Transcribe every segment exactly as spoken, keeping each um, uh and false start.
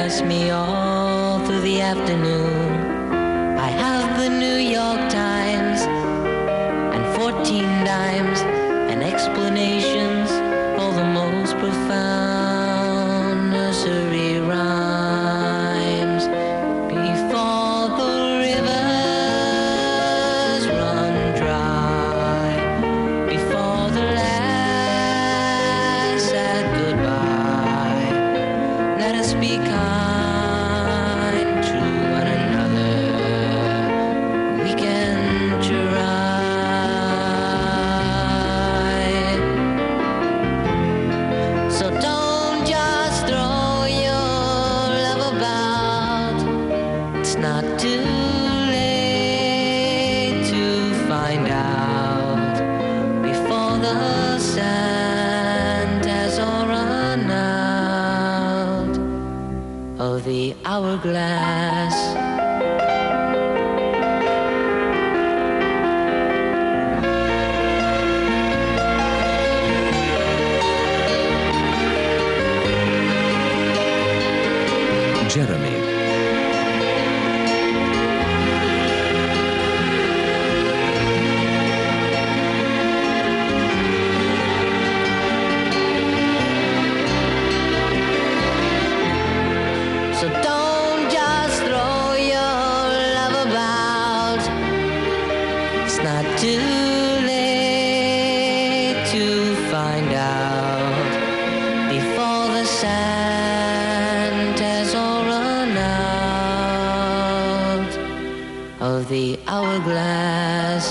pass me all through the afternoon. I have the New York Times and fourteen dimes and explanations for the most profound nursery rhymes. Before the rivers run dry, before the last sad goodbye, let us be kind to one another. We can try. So don't just throw your love about. It's not too late to find out before the sand has all run out of the hourglass. Jeremy. So don't just throw your love about. It's not too late to find out before the sand has all run out of the hourglass.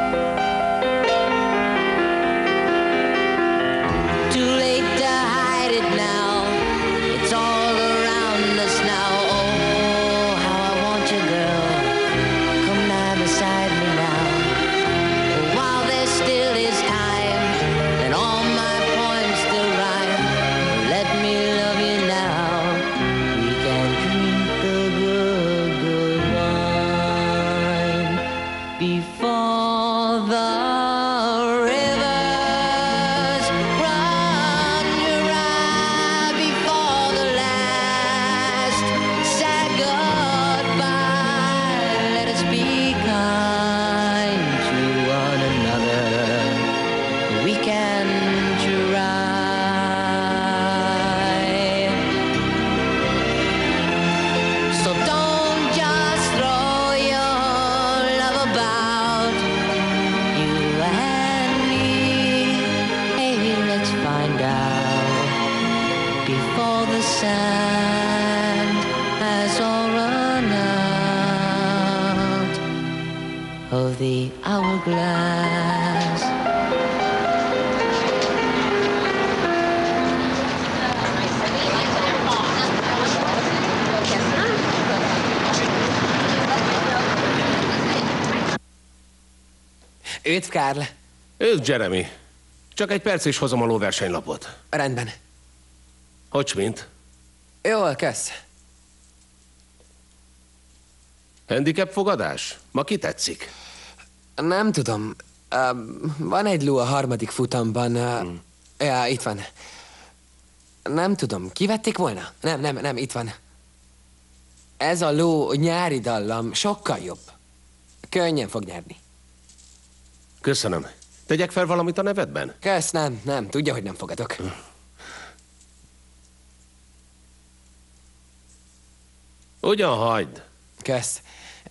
Too late to hide it now. It's all around us now. Oh, how I want you, girl. Come lie beside me now. While there still is time, and all my poems still rhyme. Let me love you now. We can drink the good, good wine before the rivers run dry, before the last sad goodbye. Let us be kind to one another. We can try. So don't just throw your love about. You and me, hey, let's find out before the sand has all run out of the hourglass. Üdv, Karl. Üdv, Jeremy. Csak egy perc is hozom a lóversenylapot. Rendben. Hogy mint? Jól, kösz. Handicap fogadás? Ma ki tetszik? Nem tudom. Uh, van egy ló a harmadik futamban. Uh, hmm. Ja, itt van. Nem tudom, kivették volna? Nem, nem, nem, itt van. Ez a ló nyári dallam sokkal jobb. Könnyen fog nyerni. Köszönöm. Tegyek fel valamit a nevedben? Kösz, nem, nem. Tudja, hogy nem fogadok. Ugyan hagyd. Kösz.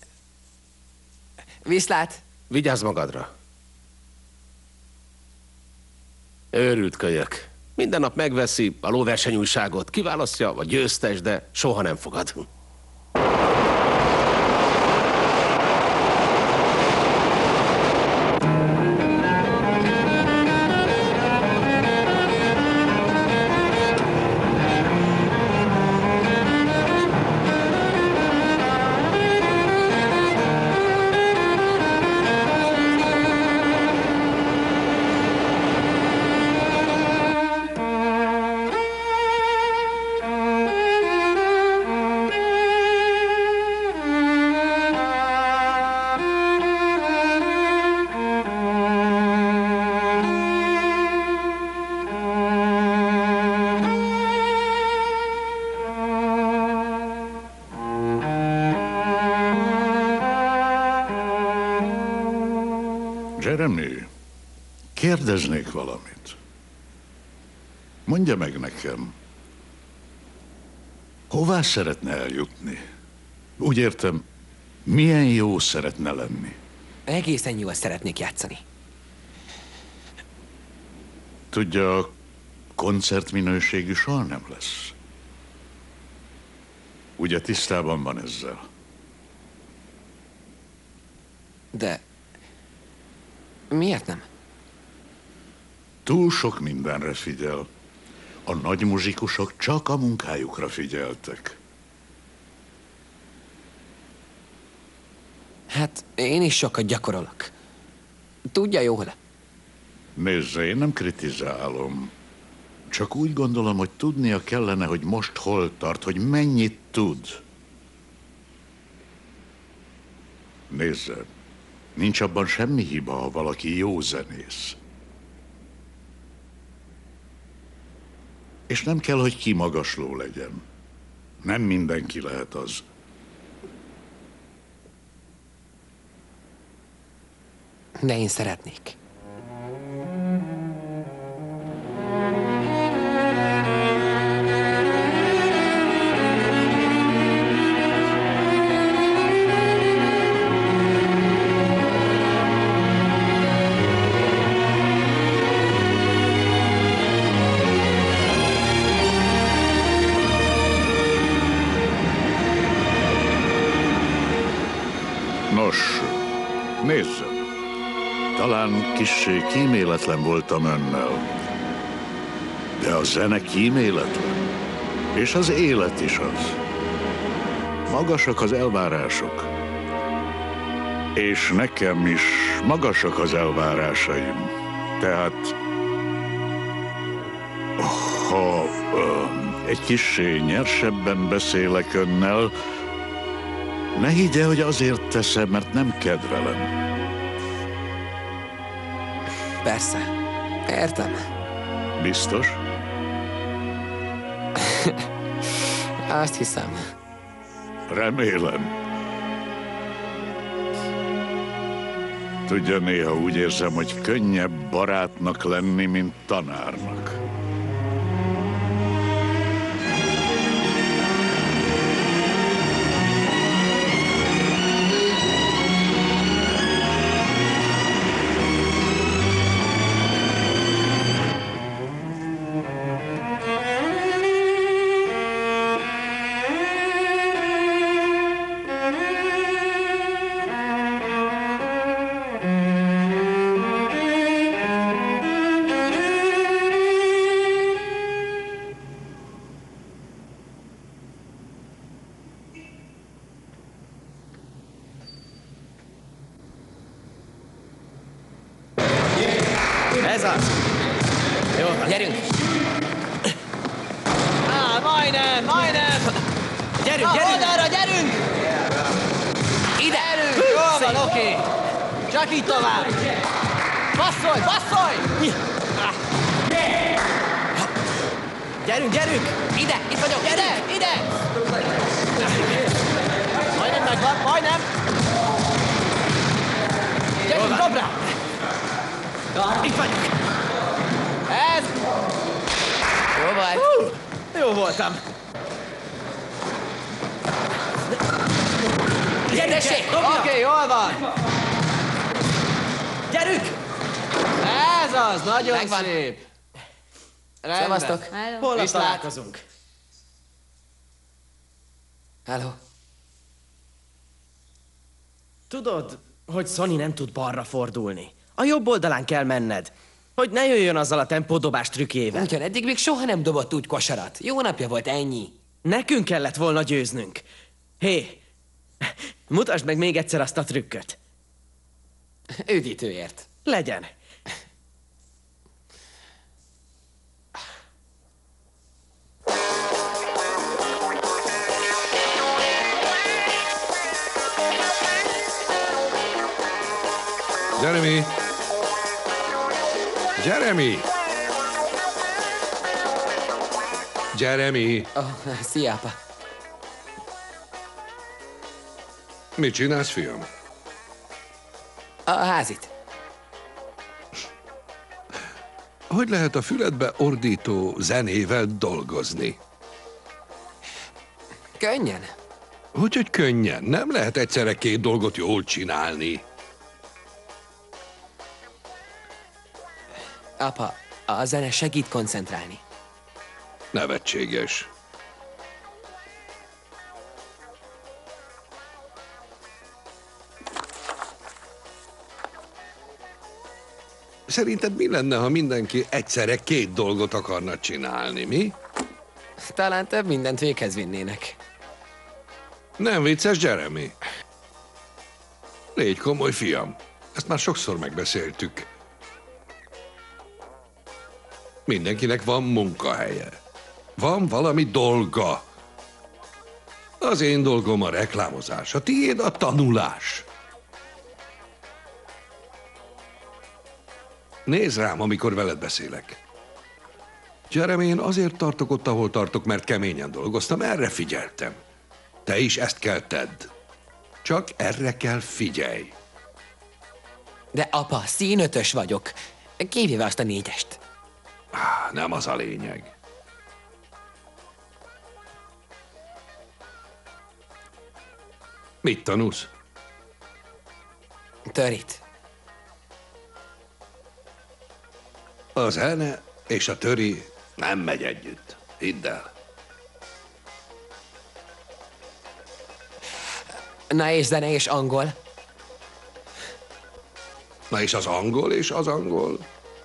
Viszlát. Vigyázz magadra. Őrült kölyök. Minden nap megveszi a lóversenyújságot, kiválasztja a győztes, de soha nem fogad. Jeremy, kérdeznék valamit. Mondja meg nekem, hová szeretne eljutni? Úgy értem, milyen jó szeretne lenni? Egészen jól szeretnék játszani. Tudja, koncertminőségű soha nem lesz. Ugye tisztában van ezzel? De... miért nem? Túl sok mindenre figyel. A nagy muzsikusok csak a munkájukra figyeltek. Hát én is sokat gyakorolok. Tudja jól. Nézze, én nem kritizálom. Csak úgy gondolom, hogy tudnia kellene, hogy most hol tart, hogy mennyit tud. Nézze, nincs abban semmi hiba, ha valaki jó zenész. És nem kell, hogy kimagasló legyen. Nem mindenki lehet az. De én szeretnék. Nos, nézze. Talán kissé kíméletlen voltam önnel, de a zene kíméletlen, és az élet is az. Magasak az elvárások, és nekem is magasak az elvárásaim. Tehát, ha ö, egy kissé nyersebben beszélek önnel, ne higgye, hogy azért teszem, mert nem kedvelem. Persze. Értem. Biztos? Azt hiszem. Remélem. Tudja, néha úgy érzem, hogy könnyebb barátnak lenni, mint tanárnak. Ez az! Jó, Gyerünk! Á, majdnem, majdnem! Gyerünk, Na, gyerünk! oldalra, gyerünk! Ide! Gyerünk! Jól van, oké! Csak így tovább! Passzolj, passzolj! Gyerünk, gyerünk! Ide! Itt vagyok! Ide, ide! Majdnem megvan, majdnem! Gyerünk, dob rá! Itt vagyok! Ez! Jó vagy! Hú, jó voltam! Gyerünk, tessék! Oké, okay, jól van! Gyerünk! Ez az, nagyon Megvan. szép! Rendben. Szevasztok! Holnap Viszlát. találkozunk. Hello. Tudod, hogy Sonny nem tud balra fordulni. A jobb oldalán kell menned, hogy ne jöjjön azzal a tempódobás trükkjével. Ugyan eddig még soha nem dobott úgy kosarat. Jó napja volt, ennyi. Nekünk kellett volna győznünk. Hé, mutasd meg még egyszer azt a trükköt. Üdítőért. Legyen. Jeremy! Jeremy! Jeremy! Oh, szia, apa. Mit csinálsz, fiam? A házit. hogy lehet a füledbe ordító zenével dolgozni? Könnyen. Úgyhogy könnyen. Nem lehet egyszerre két dolgot jól csinálni. Apa, a zene segít koncentrálni. Nevetséges. Szerinted mi lenne, ha mindenki egyszerre két dolgot akarna csinálni, mi? Talán több mindent véghez vinnének. Nem vicces, Jeremy? Légy komoly, fiam. Ezt már sokszor megbeszéltük. Mindenkinek van munkahelye. Van valami dolga. Az én dolgom a reklámozás, a tiéd a tanulás. Nézd rám, amikor veled beszélek. Jeremy, én azért tartok ott, ahol tartok, mert keményen dolgoztam, erre figyeltem. Te is ezt kell tedd. Csak erre kell figyelj. De apa, színötös vagyok. Kivéve azt a négyest. Ah, nem az a lényeg. Mit tanulsz? Törit. A zene és a töri nem megy együtt. Hidd el. Na és zene és angol? Na és az angol és az angol?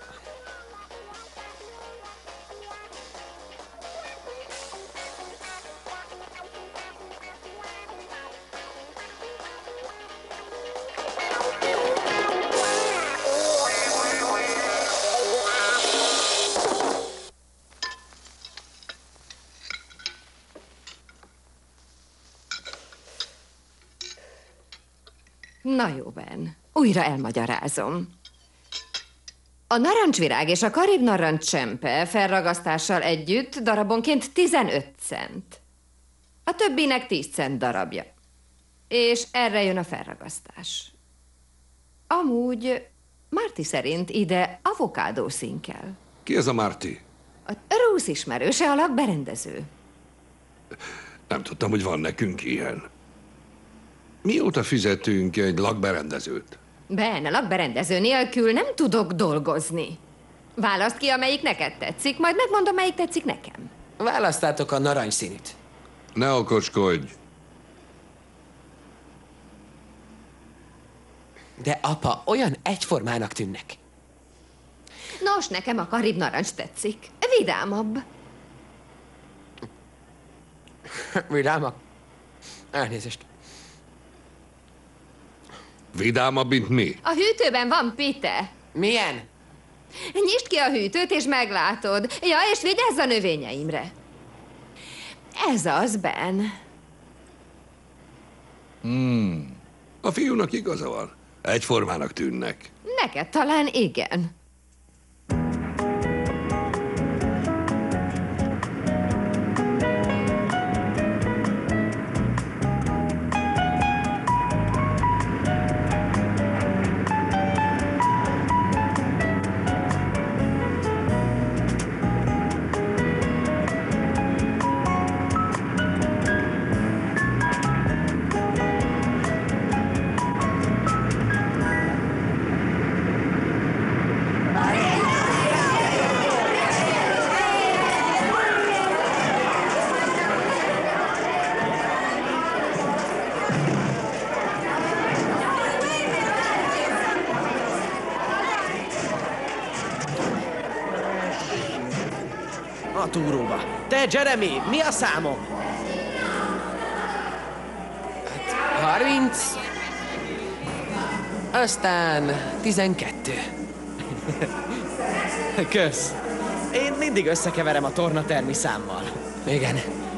Na jó, Ben. Újra elmagyarázom. A narancsvirág és a karib narancsempe felragasztással együtt darabonként tizenöt cent. A többinek tíz cent darabja. És erre jön a felragasztás. Amúgy Marty szerint ide avokádó szín kell. Ki ez a Marty? A Ruth ismerőse, a lakberendező. Nem tudtam, hogy van nekünk ilyen. Mióta fizetünk egy lakberendezőt? Ben, a lakberendező nélkül nem tudok dolgozni. Válaszd ki, amelyik neked tetszik, majd megmondom, melyik tetszik nekem. Választátok a narancsszínűt. Ne okoskodj! De apa, olyan egyformának tűnnek. Nos, nekem a karib narancs tetszik. Vidámabb. Vidámak? Elnézést. Vidámabb, mint mi? A hűtőben van pite. Milyen? Nyisd ki a hűtőt, és meglátod. Ja, és vigyázz a növényeimre. Ez az, Ben. Hmm. A fiúnak igaza van. Egyformának tűnnek. Neked talán igen. A túróba. Te, Jeremy, mi a számom? harminc. Aztán tizenkettő. Kösz. Én mindig összekeverem a tornatermi számmal. Igen.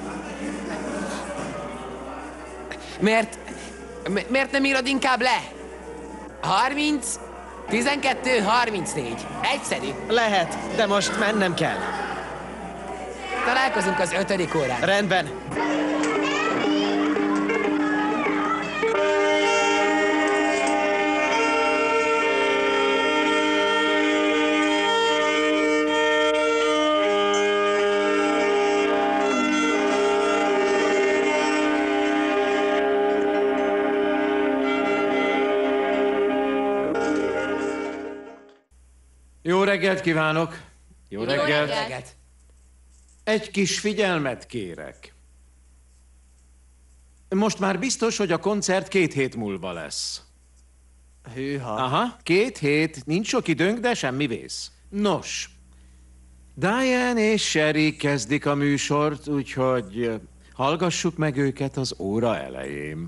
Miért... mi- Miért nem írod inkább le? harminc, tizenkettő, harmincnégy. Egyszerű. Lehet, de most mennem kell. Találkozunk az ötödik órán. Rendben. Jó reggelt kívánok! Jó, Jó reggelt. reggelt! Egy kis figyelmet kérek. Most már biztos, hogy a koncert két hét múlva lesz. Hűha. Aha, két hét, nincs sok időnk, de semmi vész. Nos, Diane és Sherry kezdik a műsort, úgyhogy hallgassuk meg őket az óra elején.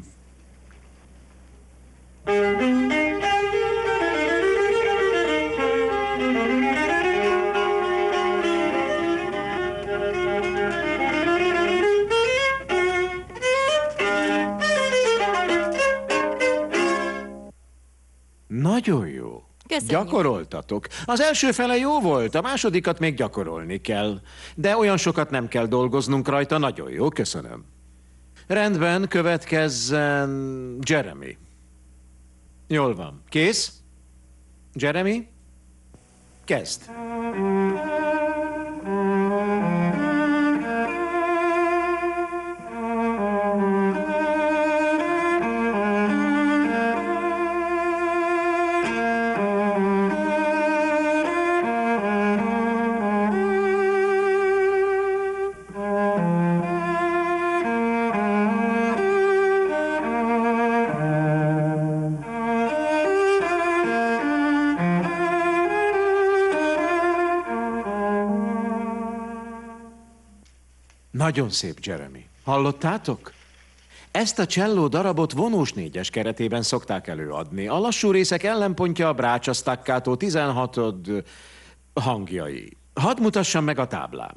Nagyon jó. Köszönjük. Gyakoroltatok. Az első fele jó volt, a másodikat még gyakorolni kell. De olyan sokat nem kell dolgoznunk rajta, nagyon jó, köszönöm. Rendben, következzen Jeremy. Jól van. Kész? Jeremy? Kezd. Nagyon szép, Jeremy. Hallottátok? Ezt a cselló darabot vonós négyes keretében szokták előadni. A lassú részek ellenpontja a Brácsa staccato tizenhatod hangjai. Hadd mutassam meg a táblám.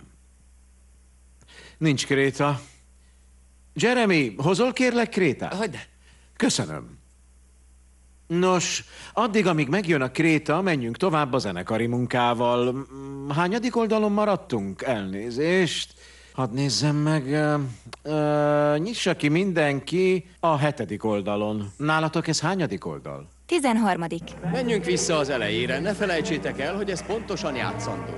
Nincs kréta. Jeremy, hozol kérlek krétát? Hogyne? Köszönöm. Nos, addig, amíg megjön a kréta, menjünk tovább a zenekari munkával. Hányadik oldalon maradtunk? Elnézést. Hadd nézzem meg. Uh, uh, nyissa ki mindenki a hetedik oldalon. Nálatok ez hányadik oldal? Tizenharmadik. Menjünk vissza az elejére, ne felejtsétek el, hogy ez pontosan játszandó.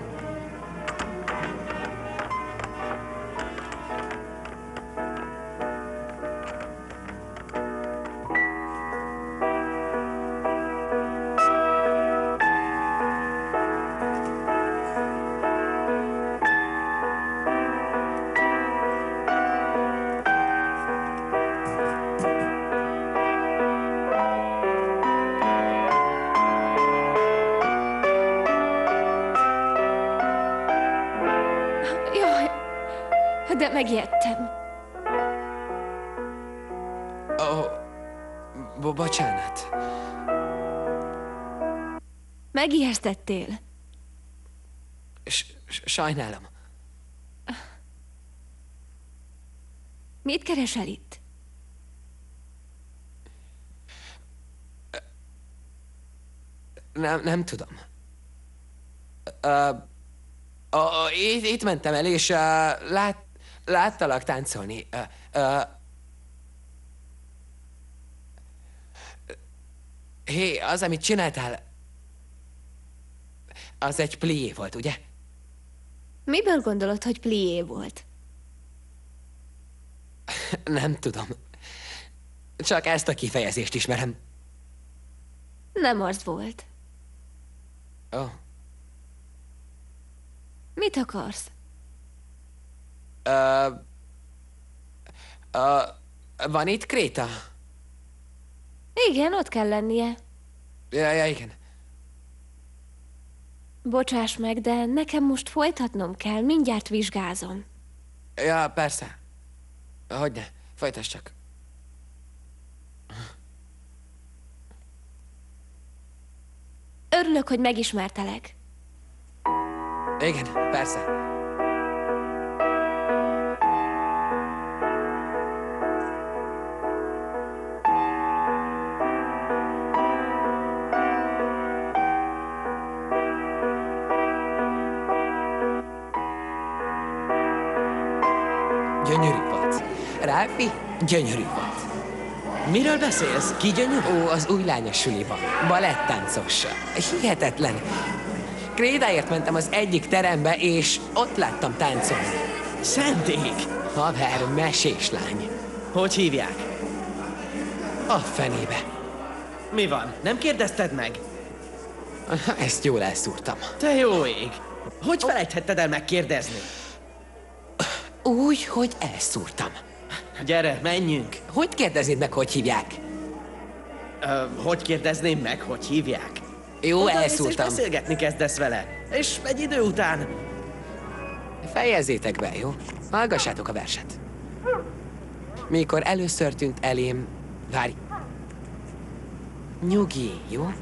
De megijedtem. Ó, oh, bo- bocsánat. Megijesztettél. S- sajnálom. Mit keresel itt? Nem, nem tudom. Uh, uh, itt, itt mentem el, és uh, lát, láttalak táncolni. Uh, uh, Hé, az, amit csináltál, az egy plié volt, ugye? Miből gondolod, hogy plié volt? Nem tudom. Csak ezt a kifejezést ismerem. Nem az volt. Ó. Oh. Mit akarsz? Uh, uh, van itt kréta? Igen, ott kell lennie. Ja, ja, igen. Bocsáss meg, de nekem most folytatnom kell, mindjárt vizsgázom. Ja, persze. Hogyne, folytass csak. Örülök, hogy megismertelek. Igen, persze. Gyönyörű volt. Ralphie, gyönyörű volt. Miről beszélsz? Ki gyönyörű? Ó, az új lányos suliba. Balettáncos. Hihetetlen. Krédáért mentem az egyik terembe, és ott láttam táncolni. Szenték! Haver, mesés lány. Hogy hívják? A fenébe. Mi van? Nem kérdezted meg? Ezt jól elszúrtam. Te jó ég! Hogy felejthetted el megkérdezni? Úgy, hogy elszúrtam. Gyere, menjünk! Hogy kérdeznéd meg, hogy hívják? Ö, hogy kérdezném meg, hogy hívják? Jó, Odamész és elszúrtam. beszélgetni kezdesz vele. És egy idő után... Fejezzétek be, jó? Hallgassátok a verset. Mikor először tűnt elém... Várj. Nyugi, jó?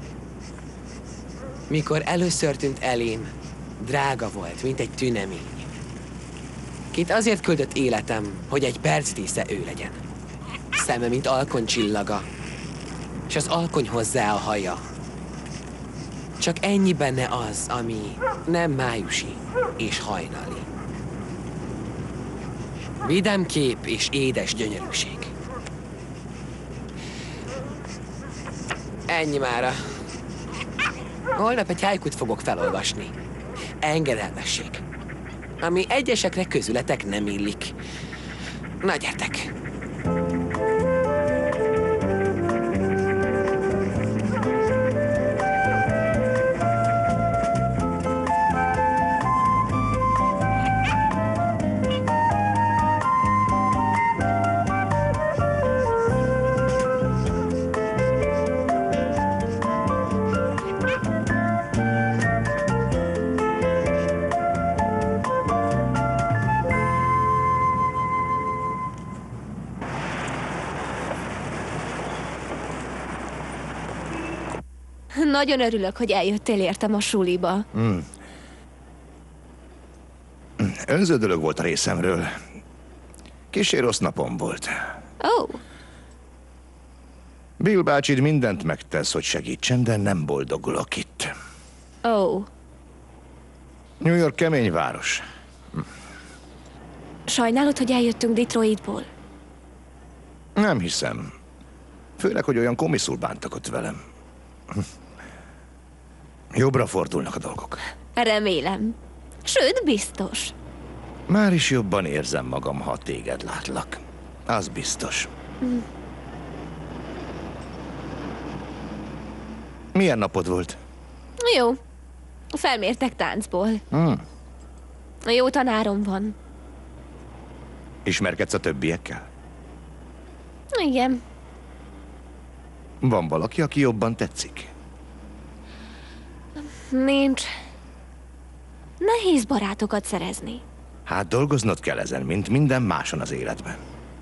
Mikor először tűnt elém, drága volt, mint egy tünemény. Kit azért küldött életem, hogy egy perc dísze ő legyen. Szeme, mint alkony csillaga, és az alkony hozzá a haja. Csak ennyi benne az, ami nem májusi és hajnali. Vidám kép és édes gyönyörűség. Ennyi mára. Holnap egy hájkút fogok felolvasni. Engedelmesség. Ami egyesekre közületek nem illik. Na, gyertek! Nagyon örülök, hogy eljöttél értem a suliba. Mm. Önző dolog volt a részemről. Kissé rossz napom volt. Ó, oh, Bill bácsid mindent megtesz, hogy segítsen, de nem boldogulok itt. ó. Oh. New York kemény város. Sajnálod, hogy eljöttünk Detroitból? Nem hiszem. Főleg, hogy olyan komiszul bántak ott velem. Jobbra fordulnak a dolgok. Remélem. Sőt, biztos. Már is jobban érzem magam, ha téged látlak. Az biztos. Mm. Milyen napod volt? Jó. Felmértek táncból. Hmm. Jó tanárom van. Ismerkedsz a többiekkel? Igen. Van valaki, aki jobban tetszik? Nincs. Nehéz barátokat szerezni. Hát dolgoznod kell ezen, mint minden máson az életben.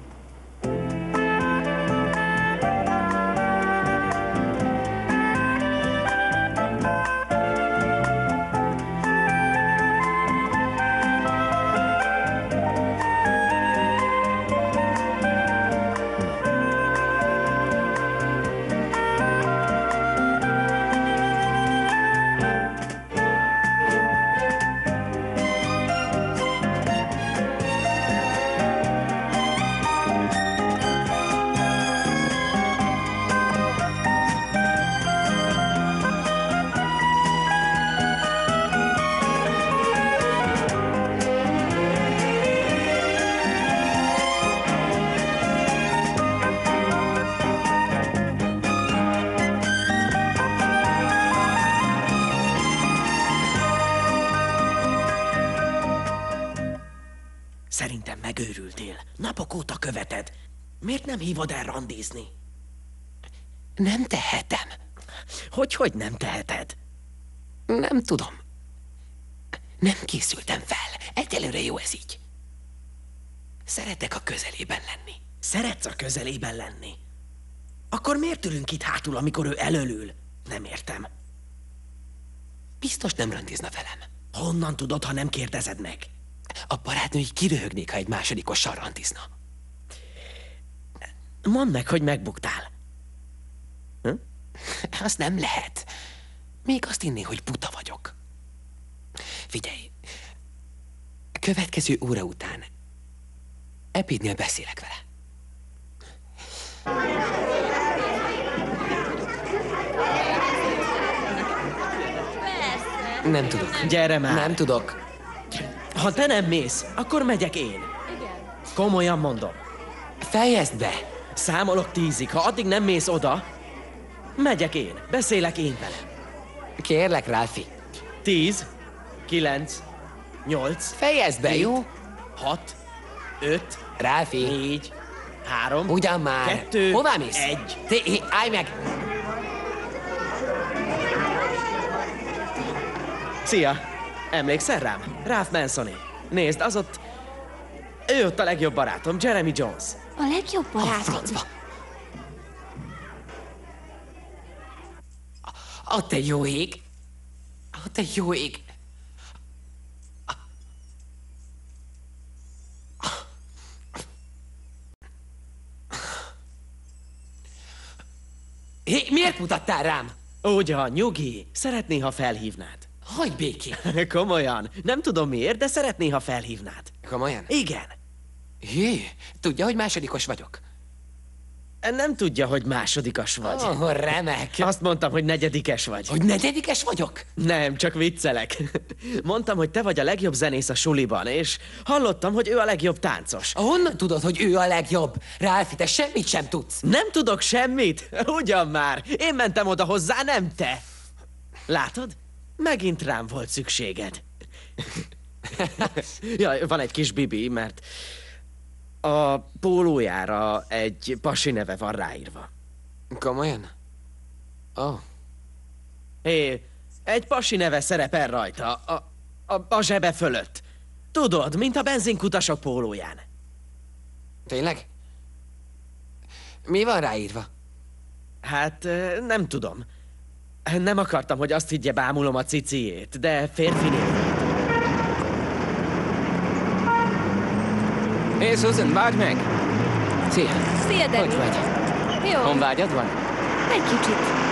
Szerintem megőrültél. Napok óta követed. Miért nem hívod el randizni? Nem tehetem. Hogy, hogy nem teheted? Nem tudom. Nem készültem fel. Egyelőre jó ez így. Szeretek a közelében lenni. Szeretsz a közelében lenni? Akkor miért ülünk itt hátul, amikor ő elölül? Nem értem. Biztos nem randizna velem. Honnan tudod, ha nem kérdezed meg? A barátnői kiröhögnék, ha egy másodikossal randizna. Mondd meg, hogy megbuktál. Hm? Azt nem lehet. Még azt hinné, hogy buta vagyok. Figyelj. Következő óra után ebédnél beszélek vele. Nem tudok. Gyere már. Nem tudok. Ha te nem mész, akkor megyek én. Igen. Komolyan mondom. Fejezd be. Számolok tízig. Ha addig nem mész oda, megyek én. Beszélek én vele. Kérlek, Ralfi. Tíz, kilenc, nyolc. Fejezd be, hét, jó? Hat, öt, Ralfi. négy, három, Ugyan már. kettő, Hová mész? egy. Té, állj meg! Szia! Emlékszel rám? Ralph Mansoné. Nézd, az ott... Ő ott a legjobb barátom, Jeremy Jones. A legjobb barátom. A te jó ég! A te jó ég! Hé, miért mutattál rám? Ugyan, nyugi. Szeretné, ha felhívnád. Hagyj békén! Komolyan. Nem tudom miért, de szeretné, ha felhívnád. Komolyan? Igen. Hé, tudja, hogy másodikos vagyok? Nem tudja, hogy másodikas vagy. Oh, remek. Azt mondtam, hogy negyedikes vagy. Hogy negyedikes vagyok? Nem, csak viccelek. Mondtam, hogy te vagy a legjobb zenész a suliban, és hallottam, hogy ő a legjobb táncos. Honnan tudod, hogy ő a legjobb? Ralfi, te semmit sem tudsz. Nem tudok semmit? Ugyan már. Én mentem oda hozzá, nem te. Látod? Megint rám volt szükséged. Jaj, van egy kis bibi, mert a pólójára egy pasi neve van ráírva. Komolyan? Ó. Oh. Hé, egy pasi neve szerepel rajta, a, a, a zsebe fölött. Tudod, mint a benzinkutasok pólóján. Tényleg? Mi van ráírva? Hát, nem tudom. Nem akartam, hogy azt higgye, bámulom a ciciét, de férfi név. Hé, hey, Susan, várj meg! Szia! Szia, Danny. Hogy vagy? Jó. Honvágyad van? Egy kicsit.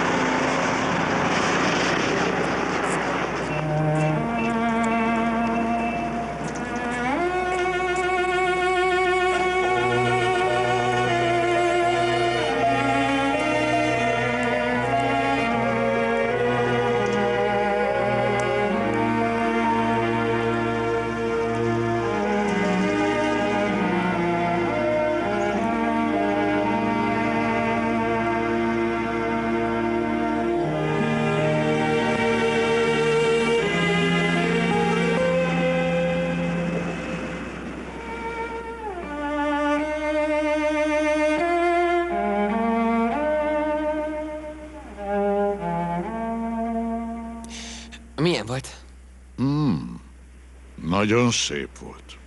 Milyen volt? Hmm, nagyon szép volt.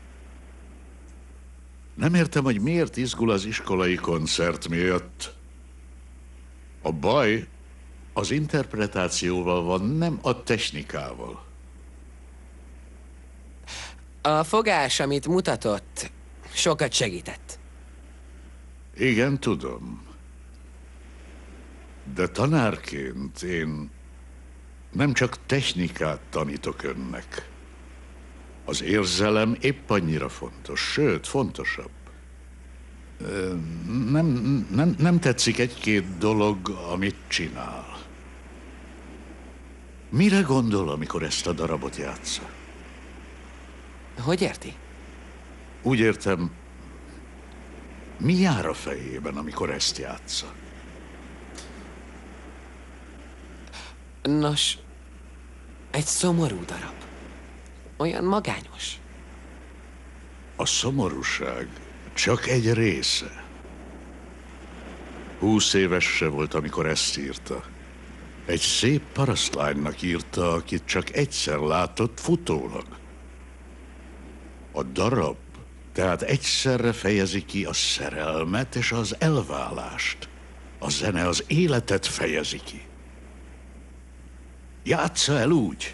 Nem értem, hogy miért izgul az iskolai koncert miatt. A baj az interpretációval van, nem a technikával. A fogás, amit mutatott, sokat segített. Igen, tudom. De tanárként én nem csak technikát tanítok önnek. Az érzelem épp annyira fontos, sőt, fontosabb. Nem, nem, nem tetszik egy-két dolog, amit csinál. Mire gondol, amikor ezt a darabot játsza? Hogy érti? Úgy értem, mi jár a fejében, amikor ezt játsza? Nos, egy szomorú darab. Olyan magányos. A szomorúság csak egy része. Húsz éves se volt, amikor ezt írta. Egy szép parasztlánynak írta, akit csak egyszer látott futólag. A darab tehát egyszerre fejezi ki a szerelmet és az elválást. A zene az életet fejezi ki. Játsza el úgy.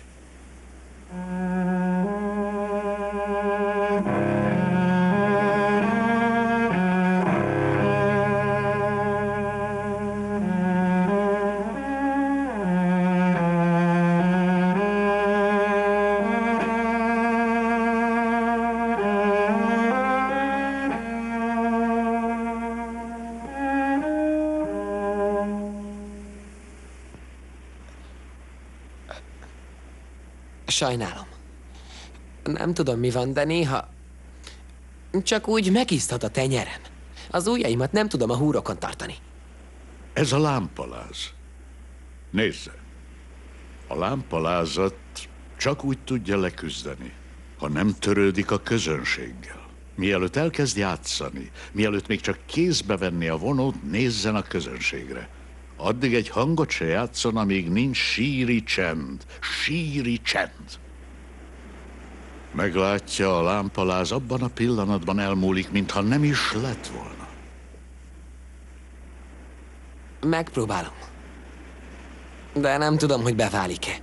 Sajnálom. Nem tudom, mi van, de néha csak úgy megisztad a tenyerem. Az ujjaimat nem tudom a húrokon tartani. Ez a lámpaláz. Nézze. A lámpalázat csak úgy tudja leküzdeni, ha nem törődik a közönséggel. Mielőtt elkezd játszani, mielőtt még csak kézbe venni a vonót, nézzen a közönségre. Addig egy hangot se játszon, amíg nincs síri csend. Síri csend. Meglátja, a lámpaláz abban a pillanatban elmúlik, mintha nem is lett volna. Megpróbálom. De nem tudom, hogy beválik-e.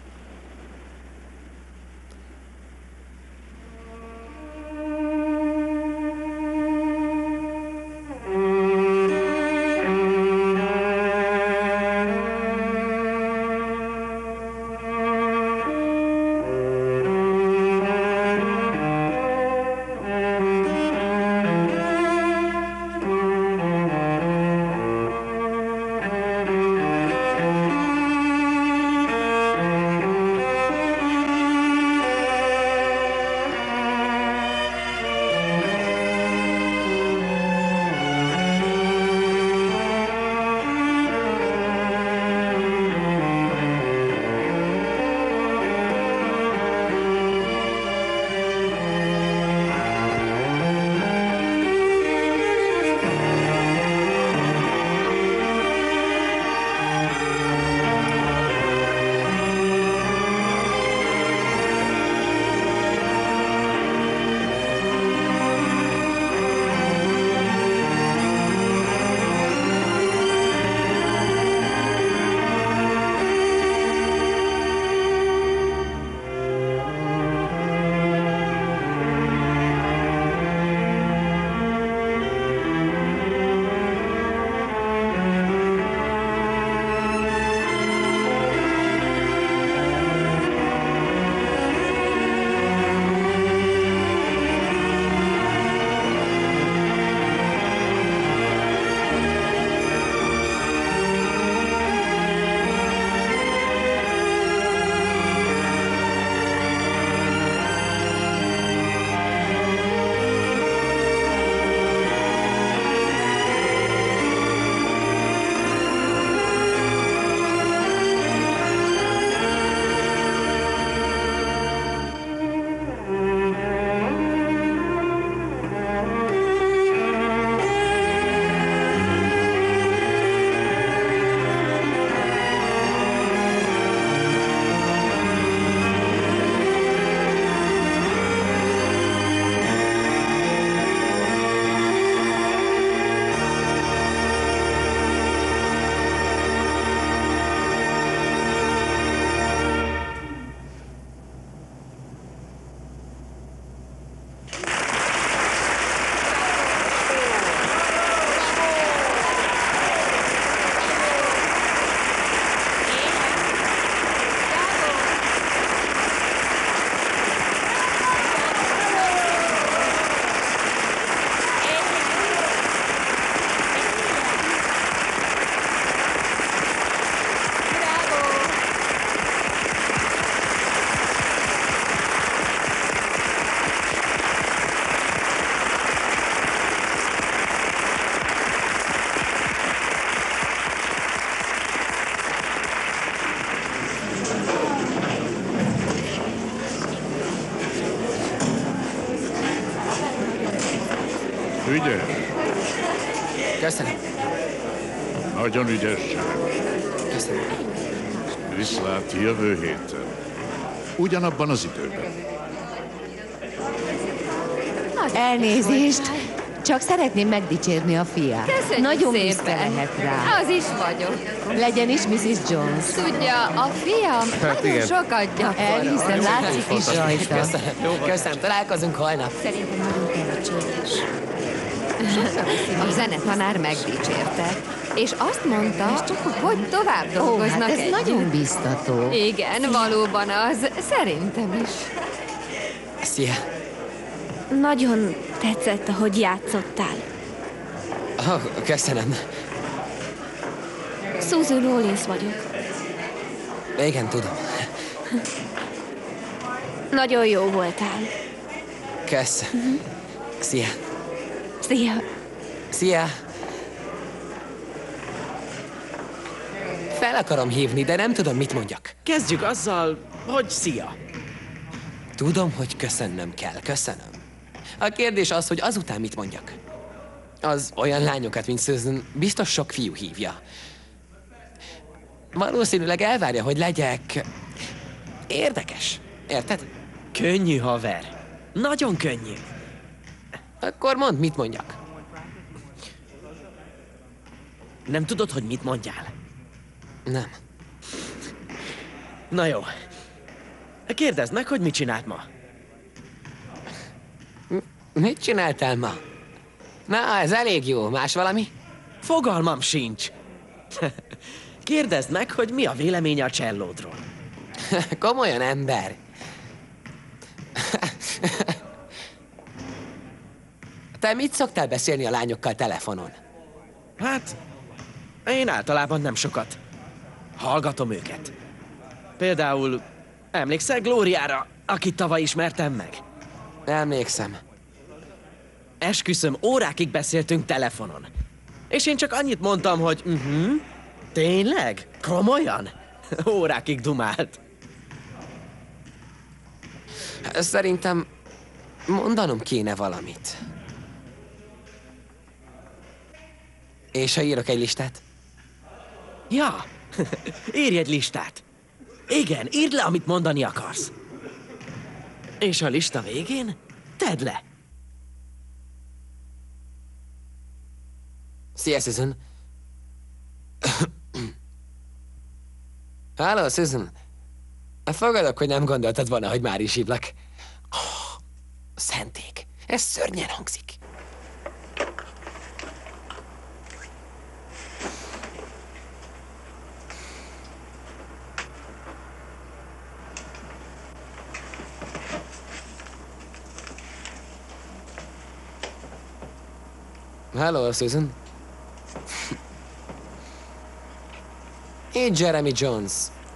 Ügyes. Köszönöm. Nagyon ügyes. Köszönöm. Viszlát jövő héten. Ugyanabban az időben. Elnézést. Csak szeretném megdicsérni a fiát. Köszönjük Nagyon szépen. büszke lehet rá. Az is vagyok. Legyen is misszisz Jones. Tudja, a fiam Hát nagyon igen. sokat gyakorol. Elhiszem, látszik is rajta. Köszönöm. Köszönöm. Találkozunk holnap. Szerintem nagyon tehetséges. A zenetanár megdicsérte, és azt mondta, hogy tovább Ó, dolgoznak hát ez együtt. nagyon biztató. Igen, valóban az. Szerintem is. Szia. Nagyon tetszett, ahogy játszottál. Oh, köszönöm. Susan Rollins vagyok. Igen, tudom. Nagyon jó voltál. Kösz. Szia. Szia. Szia. Fel akarom hívni, de nem tudom, mit mondjak. Kezdjük azzal, hogy szia. Tudom, hogy köszönnöm kell, köszönöm. A kérdés az, hogy azután mit mondjak. Az olyan lányokat, mint Susan, biztos sok fiú hívja. Valószínűleg elvárja, hogy legyek... érdekes. Érted? Könnyű, haver. Nagyon könnyű. Akkor mondd, mit mondjak. Nem tudod, hogy mit mondjál? Nem. Na jó. Kérdezd meg, hogy mit csinált ma. Mit csináltál ma? Na, ez elég jó. Más valami? Fogalmam sincs. Kérdezd meg, hogy mi a véleménye a csellódról. Komolyan, ember. Te mit szoktál beszélni a lányokkal telefonon? Hát, én általában nem sokat. Hallgatom őket. Például, emlékszel Glóriára, akit tavaly ismertem meg? Emlékszem. Esküszöm, órákig beszéltünk telefonon. És én csak annyit mondtam, hogy uh-huh, tényleg? Komolyan? Órákig dumált. Szerintem mondanom kéne valamit. És ha írok egy listát? Ja, írj egy listát. Igen, írd le, amit mondani akarsz. És a lista végén tedd le. Szia, Susan. Halló, Susan. Fogadok, hogy nem gondoltad volna, hogy már is hívlak. Oh, szenték. Ez szörnyen hangzik. Hello, Susan. Én Jeremy Jones.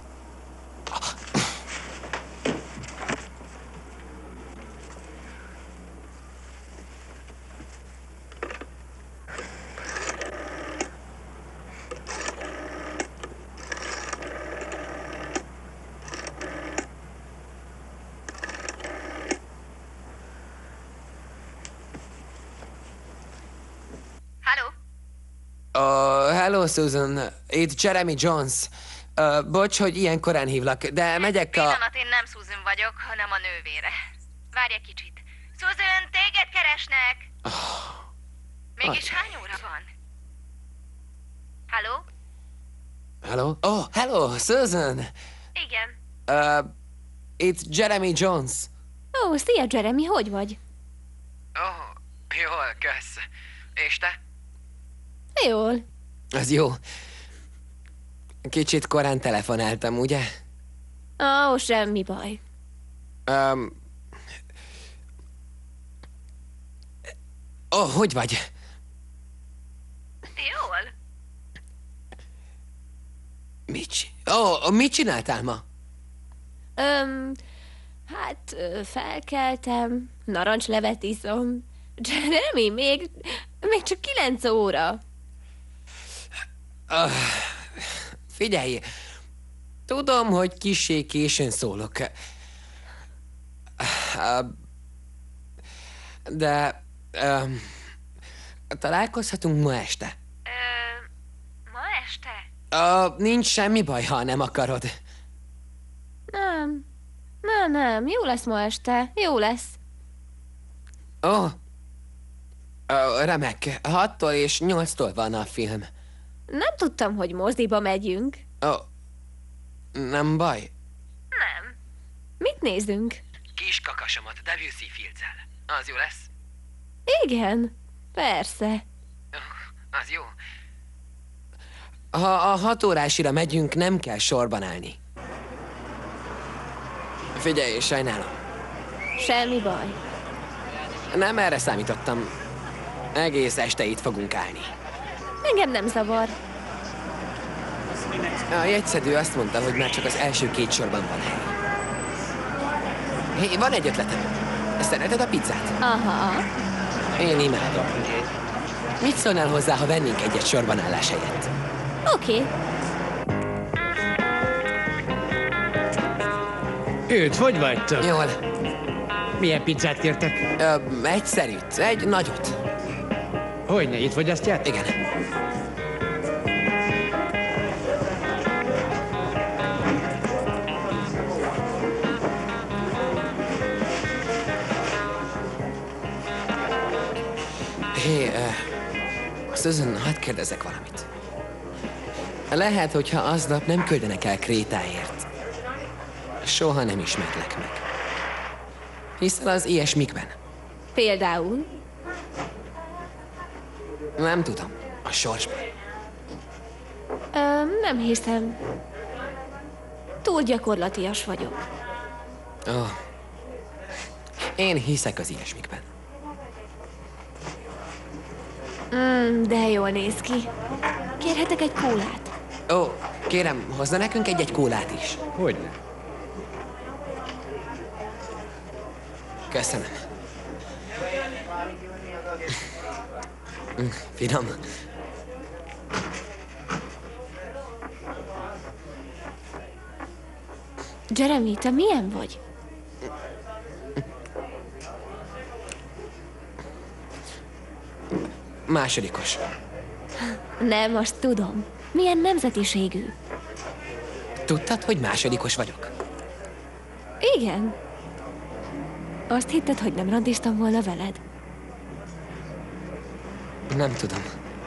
Uh, hello, Susan. Itt Jeremy Jones. Uh, bocs, hogy ilyen korán hívlak, de megyek a... Pillanat, én nem Susan vagyok, hanem a nővére. Várj egy kicsit. Susan, téged keresnek! Oh. Mégis hány óra van? Halló? Hello? Oh, hello, Susan. Igen. Uh, itt Jeremy Jones. Ó, oh, szia, Jeremy, hogy vagy? Oh, jól, kösz. És te? Jól. Az jó. Kicsit korán telefonáltam, ugye? Ó, oh, semmi baj. Um, oh, hogy vagy? Jól. Mit, oh, mit csináltál ma? Öm, hát ö, felkeltem, narancslevet iszom. Jeremy, még, még csak kilenc óra. Uh, figyelj, tudom, hogy kissé későn szólok. Uh, de uh, találkozhatunk ma este. Ö, ma este? Uh, nincs semmi baj, ha nem akarod. Nem, nem, nem, jó lesz ma este, jó lesz. Ó, oh. uh, remek, hattól és nyolctól van a film. Nem tudtam, hogy moziba megyünk. Ó, oh. Nem baj. Nem. Mit nézünk? Kis kakasomat Debussy Fields-el. Az jó lesz? Igen, persze. Oh, az jó. Ha a hat órásira megyünk, nem kell sorban állni. Figyelj, sajnálom. Semmi baj. Nem erre számítottam. Egész este itt fogunk állni. Engem nem zavar. A jegyszedő azt mondta, hogy már csak az első két sorban van hely. Hé, van egy ötletem. Szereted a pizzát? Aha. Én imádom. Mit szólnál hozzá, ha vennénk egyet sorban állás helyett? Oké. Okay. Őt, hogy vagytok? Jól. Milyen pizzát kértek? Ö, egyszerűt, egy nagyot. Hogyne, itt fogyasztjátok? Igen. Hé, uh, Susan, hadd kérdezek valamit. Lehet, hogyha aznap nem küldenek el Krétáért, soha nem ismerlek meg. Hiszel az ilyesmikben? Például? Nem tudom. A sorsban. Ö, nem hiszem. Túl gyakorlatias vagyok. Oh. Én hiszek az ilyesmikben. Mm, de jól néz ki. Kérhetek egy kólát? Ó, oh, kérem, hozza nekünk egy-egy kólát is. Hogyne. Köszönöm. Mm, finom. Jeremy, te milyen vagy? Másodikos. Nem, azt tudom. Milyen nemzetiségű? Tudtad, hogy másodikos vagyok? Igen. Azt hitted, hogy nem randiztam volna veled? Nem tudom.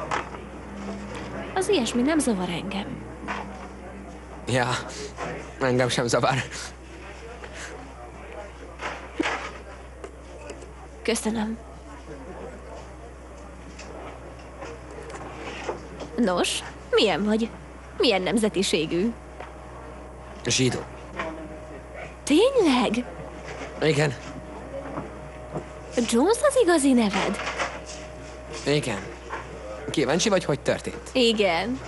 Az ilyesmi nem zavar engem. Ja, engem sem zavar. Köszönöm. Nos, milyen vagy? Milyen nemzetiségű? Zsidó. Tényleg? Igen, Jones az igazi neved? igen. Kíváncsi vagy, hogy történt? Igen.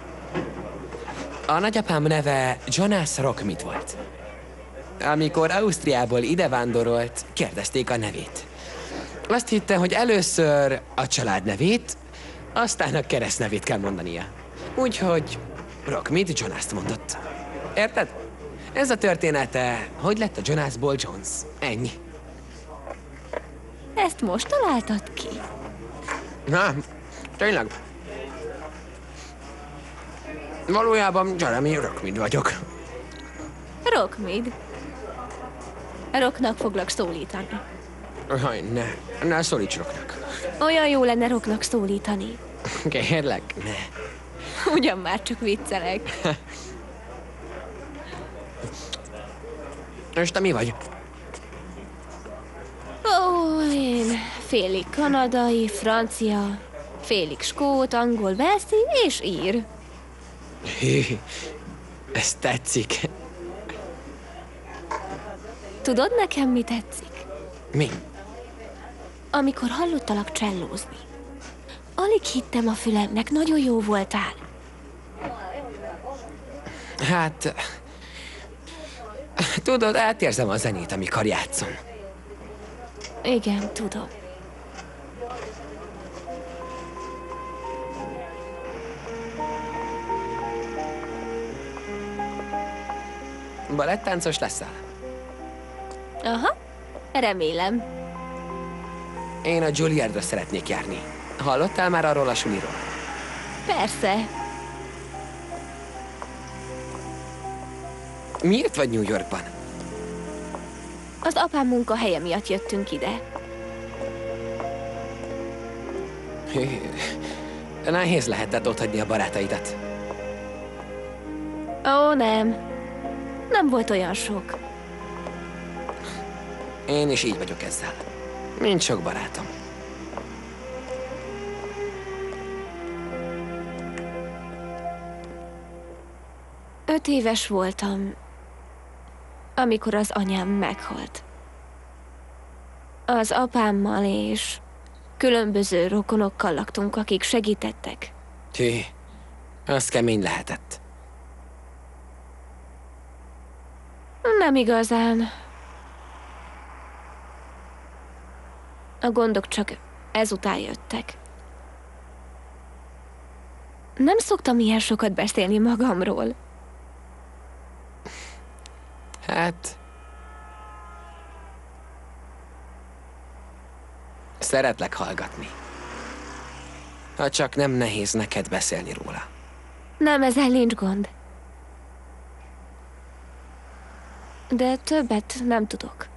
A nagyapám neve Jonas Rockmit volt. Amikor Ausztriából ide vándorolt, kérdezték a nevét. Azt hitte, hogy először a család nevét, aztán a keresztnevét kell mondania. Úgyhogy Rockmit Jonast mondott. Érted? Ez a története, hogy lett a Jonasból Jones. Ennyi. Ezt most találtad ki? Na, tényleg. Valójában Jeremy Rockmit vagyok. Rockmid. Rocknak foglak szólítani. Haj, ne, ne szólíts Rocknak. Olyan jó lenne Rocknak szólítani. Kérlek, ne. Ugyan már csak viccelek. És te mi vagy? Ó, én félig kanadai, francia, félig skót, angol, velszi és ír. Hí, ez tetszik. Tudod nekem, mi tetszik? Mi? Amikor hallottalak csellózni. Alig hittem a fülemnek, nagyon jó voltál. Hát... Tudod, átérzem a zenét, amikor játszom. Igen, tudom. Balettáncos leszel? Aha, remélem. Én a Juilliardra szeretnék járni. Hallottál már arról a suliról? Persze. Miért vagy New Yorkban? Az apám munkahelye miatt jöttünk ide. Hű, nehéz lehetett otthagyni a barátaidat. Ó, nem. Nem volt olyan sok. Én is így vagyok ezzel. Nincs sok barátom. Öt éves voltam, amikor az anyám meghalt. Az apámmal és különböző rokonokkal laktunk, akik segítettek. Hű, az kemény lehetett. Nem igazán. A gondok csak ezután jöttek. Nem szoktam ilyen sokat beszélni magamról. Hát, Szeretlek hallgatni. Ha csak nem nehéz neked beszélni róla. Nem, ezzel nincs gond. De többet nem tudok.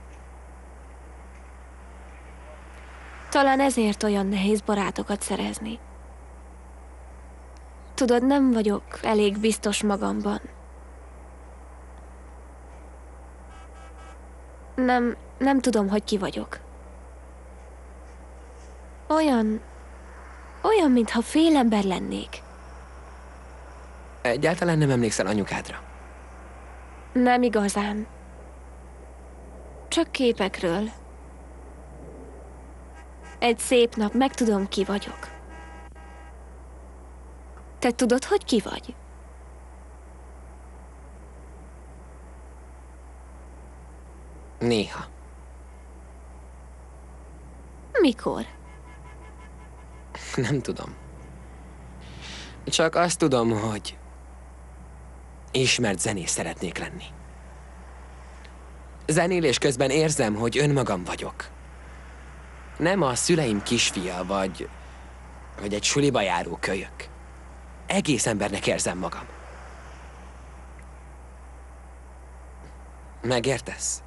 Talán ezért olyan nehéz barátokat szerezni. Tudod, nem vagyok elég biztos magamban. Nem, nem tudom, hogy ki vagyok. Olyan... Olyan, mintha félember lennék. Egyáltalán nem emlékszel anyukádra? Nem igazán. Csak képekről. Egy szép nap megtudom, ki vagyok. Te tudod, hogy ki vagy? Néha. Mikor? Nem tudom. Csak azt tudom, hogy ismert zenész szeretnék lenni. Zenélés közben érzem, hogy önmagam vagyok. Nem a szüleim kisfia, vagy, vagy egy suliba járó kölyök. Egész embernek érzem magam. Megértesz?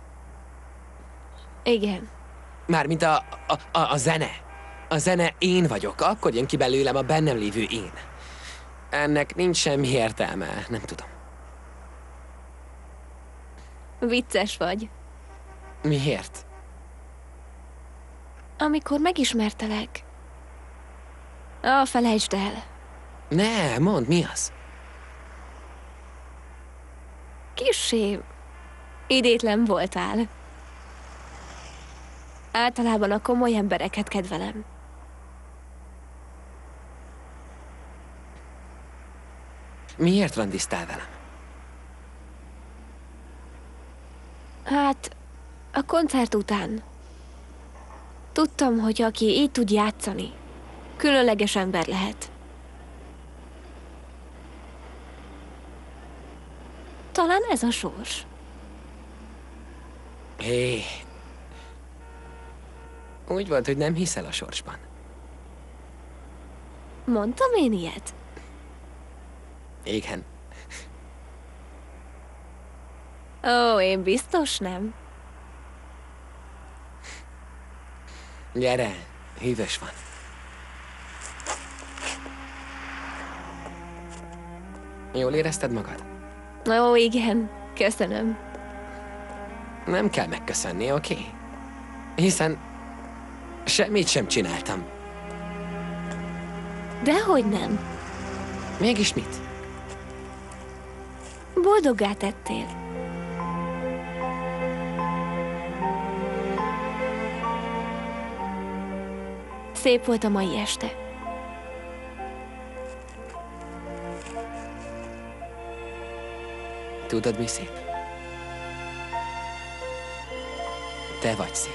Igen. Mármint a, a, a, a zene. A zene én vagyok, akkor jön ki belőlem a bennem lévő én. Ennek nincs semmi értelme, nem tudom. Vicces vagy. Miért? Amikor megismertelek. Ah, felejtsd el. Ne, mondd, mi az? Kissé idétlen voltál. Általában a komoly embereket kedvelem. Miért randiztál velem? Hát, a koncert után. Tudtam, hogy aki így tud játszani, különleges ember lehet. Talán ez a sors. Hé, úgy volt, hogy nem hiszel a sorsban. Mondtam én ilyet? Igen. Ó, én biztos nem. Gyere, hűvös van. Jól érezted magad? Ó, igen, köszönöm. Nem kell megköszönni, oké? Okay? Hiszen semmit sem csináltam. Dehogy nem. Mégis mit? Boldoggá tettél. Szép volt a mai este. Tudod, mi szép? Te vagy szép.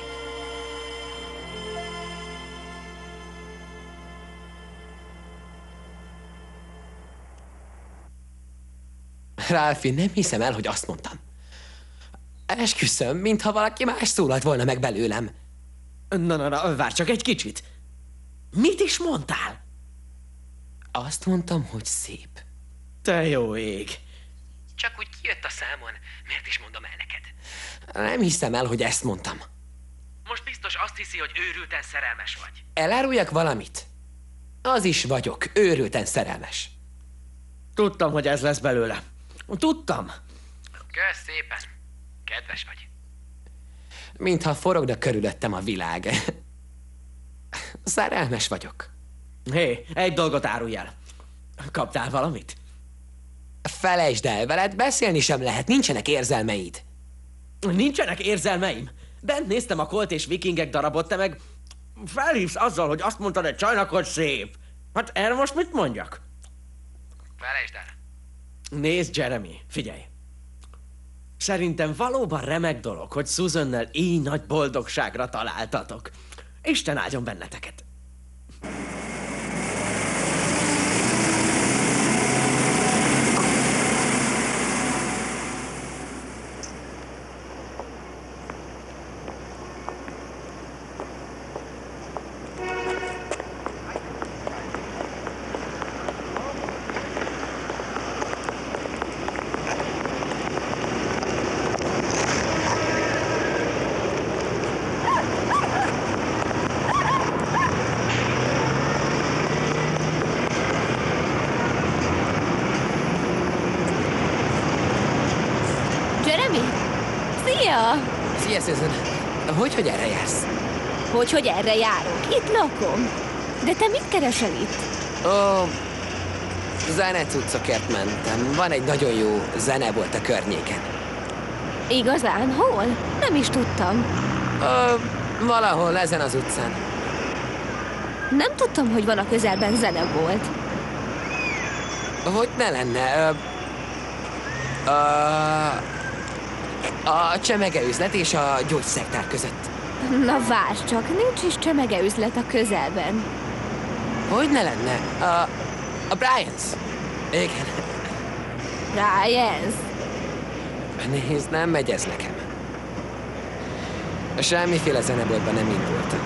Ralphie, nem hiszem el, hogy azt mondtam. Esküszöm, mintha valaki más szólalt volna meg belőlem. Na, na, na, várj csak egy kicsit. Mit is mondtál? Azt mondtam, hogy szép. Te jó ég. Csak úgy kijött a számon. Miért is mondom el neked? Nem hiszem el, hogy ezt mondtam. Most biztos azt hiszi, hogy őrülten szerelmes vagy. Eláruljak valamit? Az is vagyok, őrülten szerelmes. Tudtam, hogy ez lesz belőle. Tudtam. Kösz szépen. Kedves vagy. Mintha forogna körülöttem a világ. Szerelmes vagyok. Hé, egy dolgot árulj el. Kaptál valamit? Felejtsd el, veled beszélni sem lehet, nincsenek érzelmeid. Nincsenek érzelmeim? Bent néztem a Colt és Vikingek darabot, te meg felhívsz azzal, hogy azt mondtad egy csajnak, hogy szép. Hát erre most mit mondjak? Felejtsd el. Nézd, Jeremy, figyelj. Szerintem valóban remek dolog, hogy Susannel így nagy boldogságra találtatok. Isten áldjon benneteket. Szia, Susan. Hogy, hogy erre jársz? Hogy, hogy erre járok? Itt lakom. De te mit keresel itt? Ó, zenecuccokért mentem. Van egy nagyon jó zenebolt a környéken. Igazán? Hol? Nem is tudtam. Ó, valahol ezen az utcán. Nem tudtam, hogy van a közelben zenebolt. Hogy ne lenne? Ö, ö, a csemegeüzlet és a gyógyszertár között. Na várj csak, nincs is csemegeüzlet a közelben. Hogy ne lenne? A, a Brian's. Igen. Brian's? Nézd, nem megy ez nekem. Semmiféle zeneboltban nem indultam.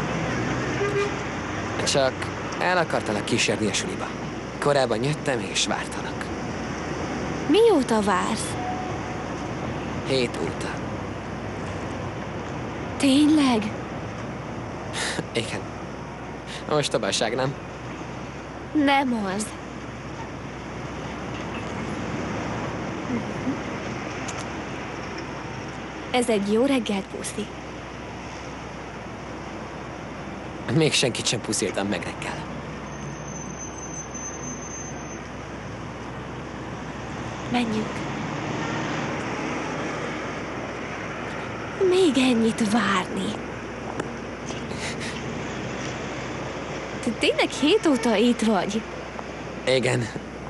Csak el akartalak kísérni a suliba. Korábban jöttem és vártalak. Mióta vársz? Hét óta. Tényleg? Igen. Ostobaság, nem? Nem az. Ez egy jó reggelt, puszi. Még senkit sem puszíltam meg reggel. Menjünk. Még ennyit várni. Te tényleg hét óta itt vagy? Igen.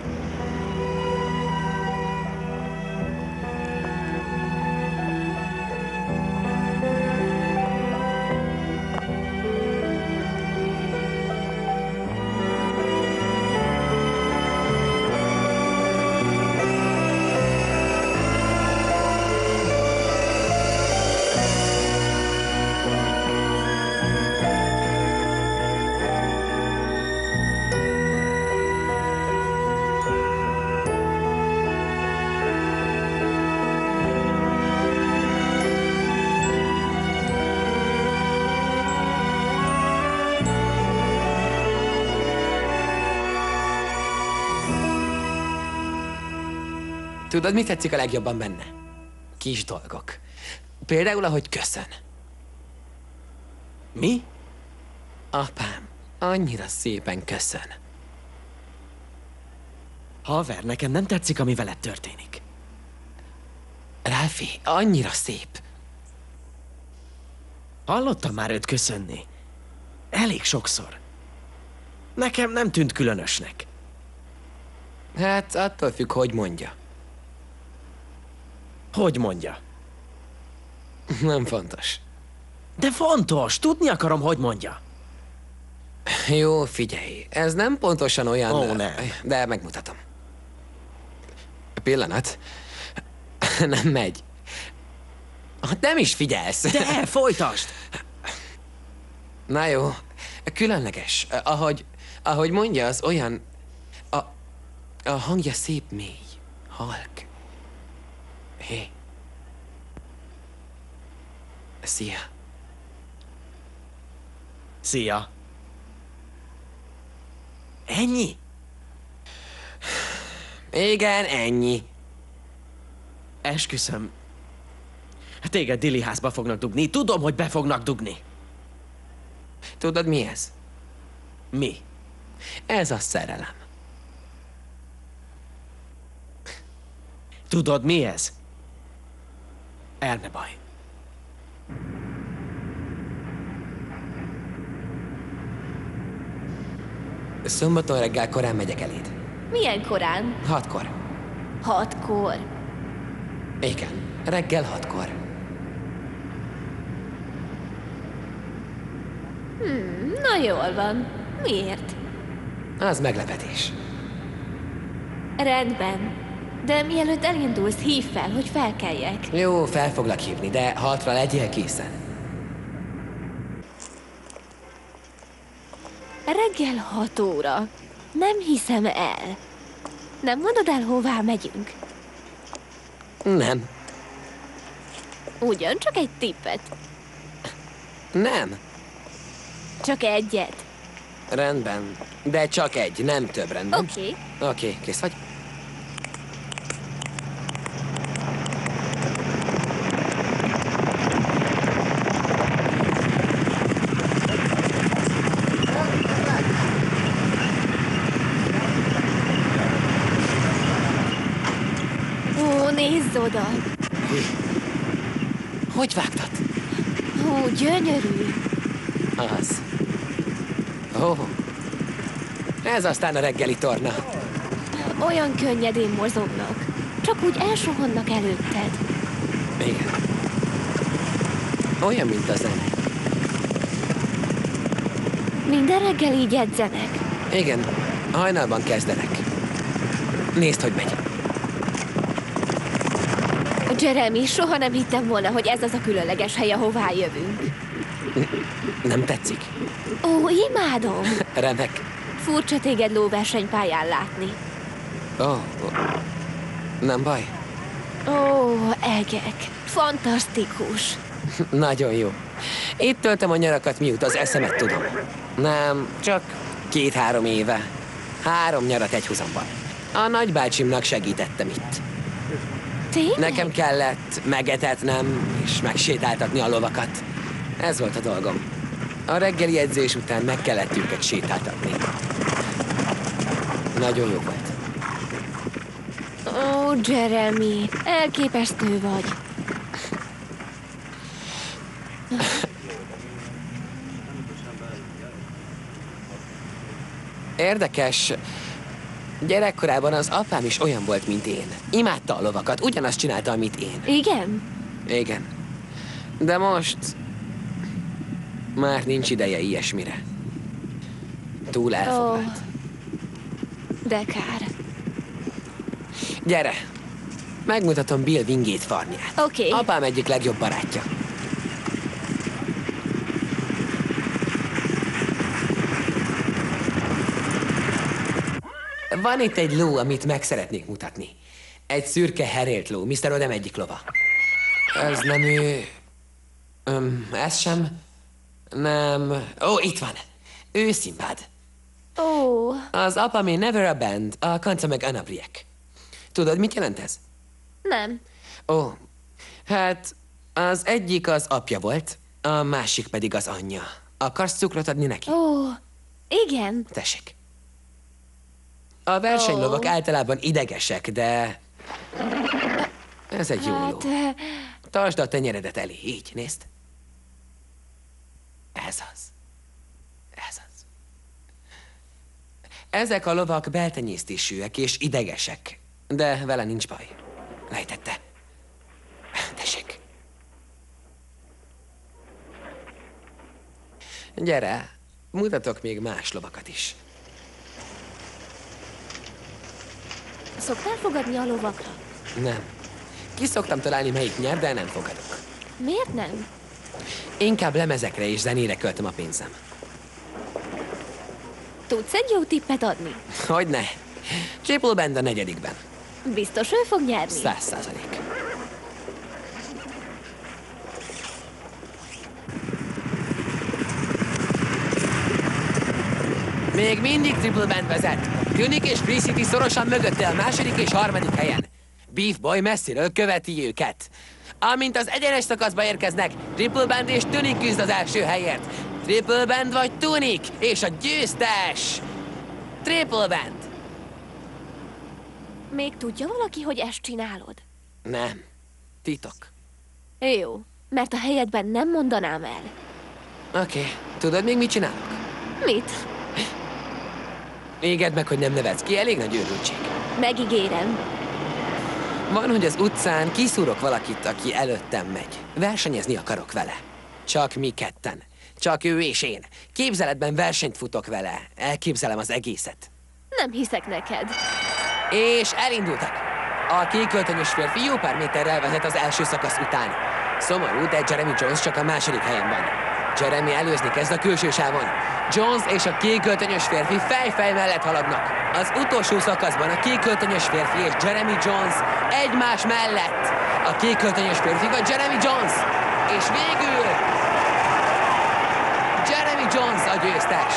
Tudod, mi tetszik a legjobban benne? Kis dolgok. Például, ahogy köszön. Mi? Apám, annyira szépen köszön. Haver, nekem nem tetszik, ami veled történik. Ralphie, annyira szép. Hallottam már őt köszönni. Elég sokszor. Nekem nem tűnt különösnek. Hát, attól függ, hogy mondja. Hogy mondja? Nem fontos. De fontos! Tudni akarom, hogy mondja. Jó, figyelj, ez nem pontosan olyan... Ó, nem. De megmutatom. Pillanat. Nem megy. Nem is figyelsz. De, folytasd! Na jó, különleges. Ahogy, ahogy mondja, az olyan... A, a hangja szép mély, halk. Hé. Szia. Szia. Ennyi? Igen, ennyi. Esküszöm. Téged Dili házba fognak dugni. Tudom, hogy be fognak dugni. Tudod, mi ez? Mi? Ez a szerelem. Tudod, mi ez? Erne baj. Szombaton reggel korán megyek eléd. Milyen korán? Hatkor. Hatkor. Igen, reggel hatkor. Hmm, na jól van. Miért? Az meglepetés. Rendben. De mielőtt elindulsz, hívd fel, hogy felkeljek. Jó, fel foglak hívni, de hatra legyél készen. Reggel hat óra. Nem hiszem el. Nem mondod el, hová megyünk? Nem. Ugyancsak egy tippet. Nem. Csak egyet. Rendben. De csak egy, nem több, rendben? Oké. Okay. Oké, okay, kész vagy? Nézz oda! Hogy vágtad? Ó, gyönyörű! Az. Ó. Ez aztán a reggeli torna. Olyan könnyedén mozognak. Csak úgy elsuhannak előtted. Igen. Olyan, mint a zene. Minden reggel így edzenek. Igen, hajnalban kezdenek. Nézd, hogy megy. Jeremy, soha nem hittem volna, hogy ez az a különleges hely, ahová jövünk. Nem tetszik? Ó, imádom! Remek. Furcsa téged lóversenypályán látni. Ó, oh, nem baj. Ó, egek. Fantasztikus. Nagyon jó. Itt töltöm a nyarakat, mióta az eszemet tudom. Nem, csak két-három éve. Három nyarat egy húzamban. A nagybácsimnak segítettem itt. Tényleg? Nekem kellett megetetnem és megsétáltatni a lovakat. Ez volt a dolgom. A reggeli edzés után meg kellett őket sétáltatni. Nagyon jó volt. Ó, Jeremy, elképesztő vagy. Érdekes. Gyerekkorában az apám is olyan volt, mint én. Imádta a lovakat, ugyanazt csinálta, amit én. Igen? Igen. De most... már nincs ideje ilyesmire. Túl elfoglalt. Ó, de kár. Gyere! Megmutatom Bill Wingate farmját. Oké. Okay. Apám egyik legjobb barátja. Van itt egy ló, amit meg szeretnék mutatni. Egy szürke herélt ló, miszter Odem egyik lova. Ez nem ő... Öm, ez sem... Nem... Ó, itt van. Ő Szimbád. Ó. Az apamé Never a Band, a kanca meg Anabriek. Tudod, mit jelent ez? Nem. Ó, hát az egyik az apja volt, a másik pedig az anyja. Akarsz cukrot adni neki? Ó, igen. Tessék. A versenylovak oh. általában idegesek, de... ez egy jó hát, ló. Tartsd a tenyeredet elé, így, nézd. Ez az. Ez az. Ezek a lovak beltenyésztésűek és idegesek, de vele nincs baj. Lejtette. Tessék. Gyere, mutatok még más lovakat is. Szoktál fogadni a lovakra? Nem. Ki szoktam találni, melyik nyer, de nem fogadok. Miért nem? Inkább lemezekre és zenére költöm a pénzem. Tudsz egy jó tippet adni? Hogyne. Triple Band a negyedikben. Biztos ő fog nyerni? Száz százalék. Még mindig Triple Band vezet. Tunic és Free City szorosan mögötte a második és harmadik helyen. Beef Boy messziről követi őket. Amint az egyenes szakaszba érkeznek, Triple Band és Tunic küzd az első helyért. Triple Band vagy Tunic, és a győztes! Triple Band! Még tudja valaki, hogy ezt csinálod? Nem. Titok. Jó, mert a helyedben nem mondanám el. Oké. Okay. Tudod még mit csinálok? Mit? Égedd meg, hogy nem nevetsz ki, elég nagy őrültség. Megígérem. Van, hogy az utcán kiszúrok valakit, aki előttem megy. Versenyezni akarok vele. Csak mi ketten. Csak ő és én. Képzeletben versenyt futok vele. Elképzelem az egészet. Nem hiszek neked. És elindultak. A kéköltönyös férfi jó pár méterrel vezet az első szakasz után. Szomorú, de Jeremy Jones csak a második helyen van. Jeremy előzni kezd a külső sávon. Jones és a kéköltönyös férfi fej-fej mellett haladnak. Az utolsó szakaszban a kéköltönyös férfi és Jeremy Jones egymás mellett. A kéköltönyös férfi vagy Jeremy Jones. És végül... Jeremy Jones a győztes.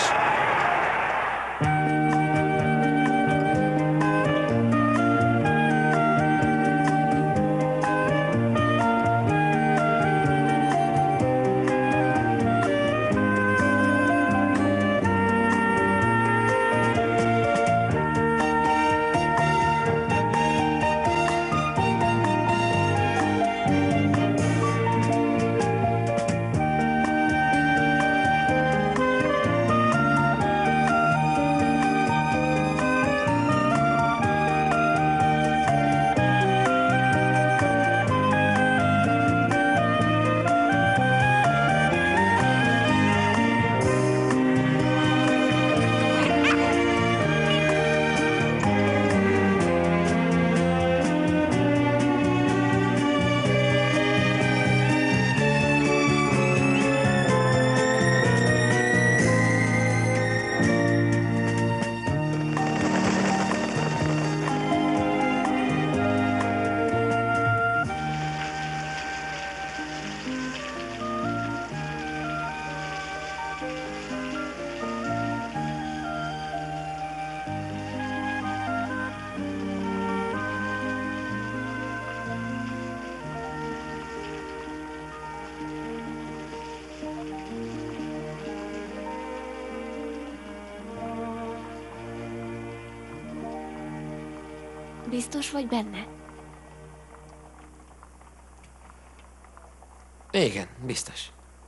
Biztos vagy benne? Igen, biztos.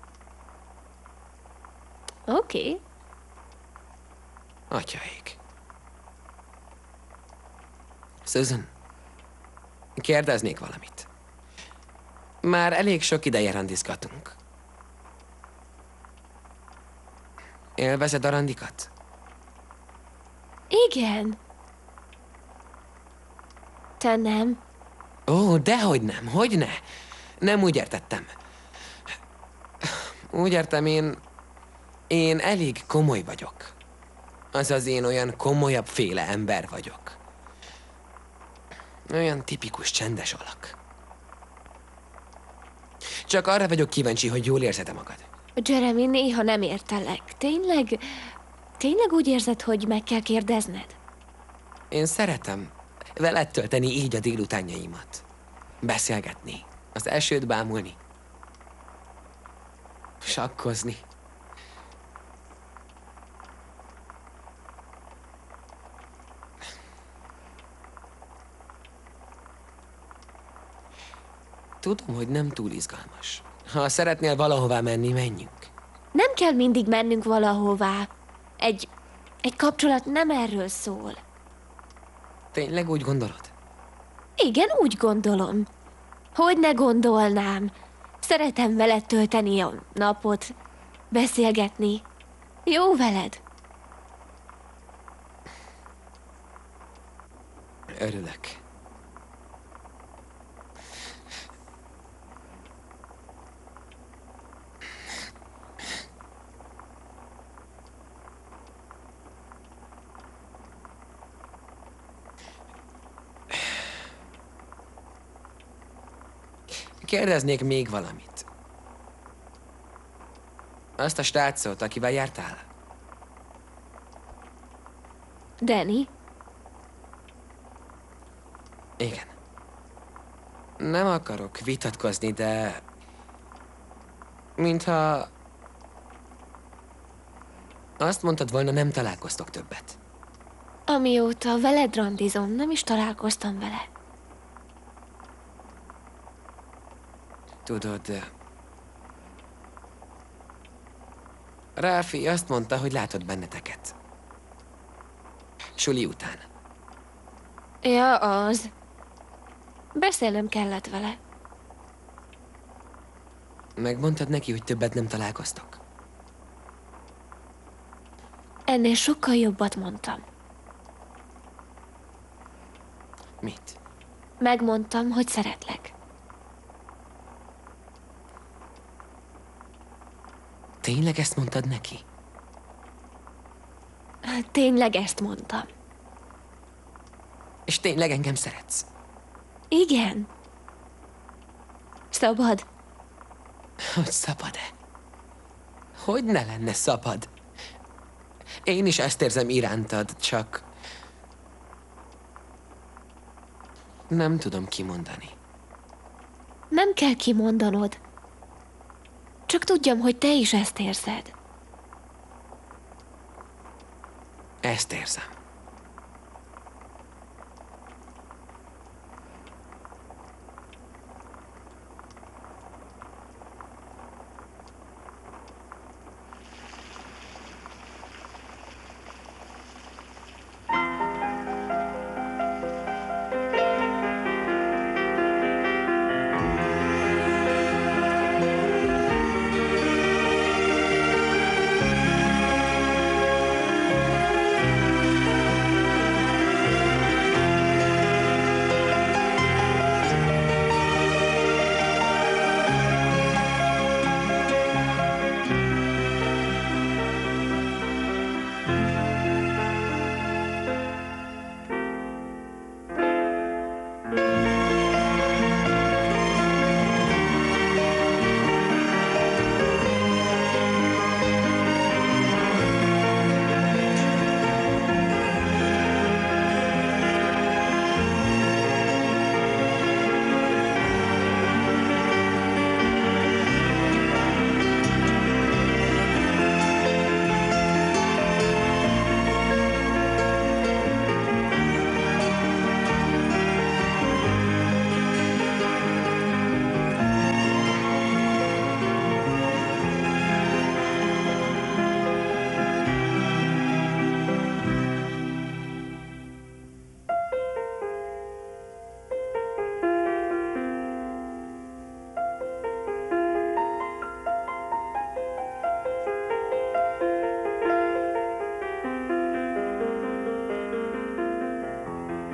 Oké. Okay. Atyaik. Susan, kérdeznék valamit. Már elég sok ideje randizgatunk. Élvezed a randikat? Igen. Te nem? Ó, dehogy nem, hogy ne? Nem úgy értettem. Úgy értem, én... Én elég komoly vagyok. Azaz én olyan komolyabb féle ember vagyok. Olyan tipikus csendes alak. Csak arra vagyok kíváncsi, hogy jól érzed-e magad. Jeremy, néha nem értelek. Tényleg... Tényleg úgy érzed, hogy meg kell kérdezned? Én szeretem veled tölteni így a délutánjaimat. Beszélgetni, az esőt bámulni. Sakkozni. Tudom, hogy nem túl izgalmas. Ha szeretnél valahová menni, menjünk. Nem kell mindig mennünk valahová. Egy... Egy kapcsolat nem erről szól. Tényleg úgy gondolod? Igen, úgy gondolom. Hogy ne gondolnám. Szeretem veled tölteni a napot, beszélgetni. Jó veled. Örülök. Kérdeznék még valamit. Azt a srácot, akivel jártál? Danny? Igen. Nem akarok vitatkozni, de... Mintha... Azt mondtad volna, nem találkoztok többet. Amióta veled randizom, nem is találkoztam vele. Tudod... Ráfi azt mondta, hogy látott benneteket. Suli után. Ja, az. Beszélnem kellett vele. Megmondtad neki, hogy többet nem találkoztok? Ennél sokkal jobbat mondtam. Mit? Megmondtam, hogy szeretlek. Tényleg ezt mondtad neki? Tényleg ezt mondtam. És tényleg engem szeretsz? Igen. Szabad? Hogy szabad-e? Hogy ne lenne szabad? Én is ezt érzem irántad, csak... Nem tudom kimondani. Nem kell kimondanod. Csak tudjam, hogy te is ezt érzed. Ezt érzem.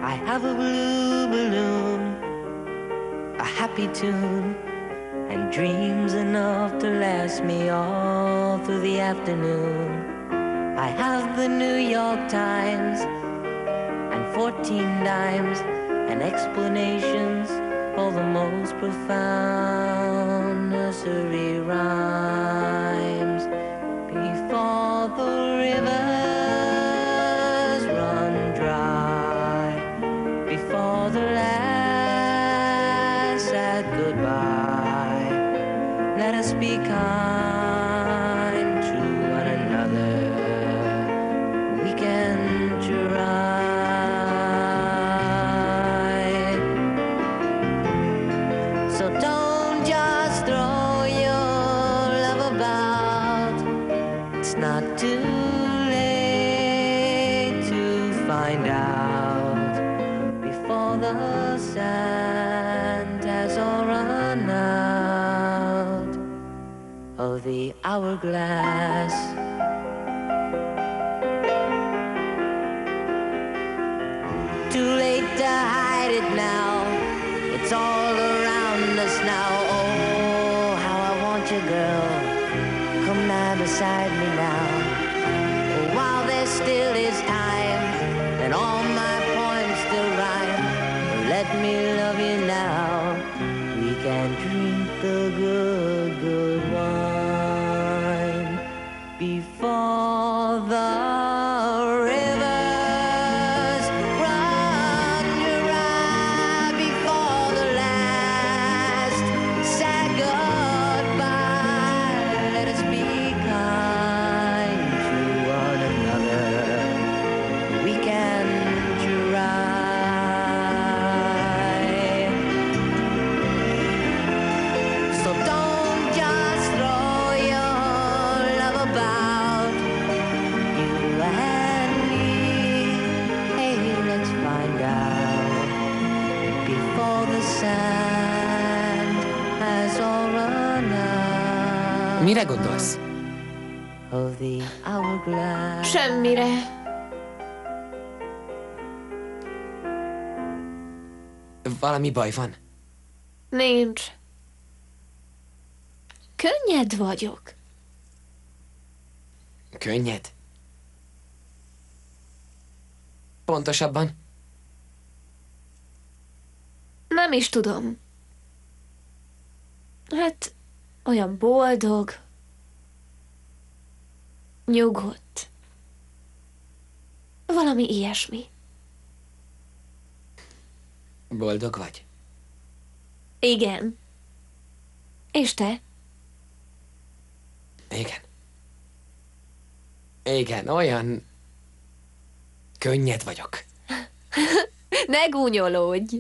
I have a blue balloon, a happy tune, and dreams enough to last me all through the afternoon. I have the New York Times and fourteen dimes and explanations for the most profound nursery rhymes. Before the rivers run dry, before the last sad goodbye, let us be kind to one another. We can try. So don't just throw your love about. It's not too late to find out before the sand has all run out of the hourglass. Too late to hide it now. It's all around us now. Oh, how I want you, girl. Come lie beside me now. Oh, while there still is time, and all my poems still rhyme, let me love you now. We can drink the good, good wine before the rivers run dry, before the last sad goodbye. Let us be kind to one another. We can try. So don't just throw your love about. You and me, hey, let's find out before the sand has all run out Mire gondolsz? of the hourglass. Semmire. Valami baj van? Nincs. Könnyed vagyok. Könnyed? Pontosabban? Nem is tudom. Hát, olyan boldog, nyugodt. Valami ilyesmi. Boldog vagy? Igen. És te? Igen. Igen, olyan... könnyed vagyok. Ne gúnyolódj!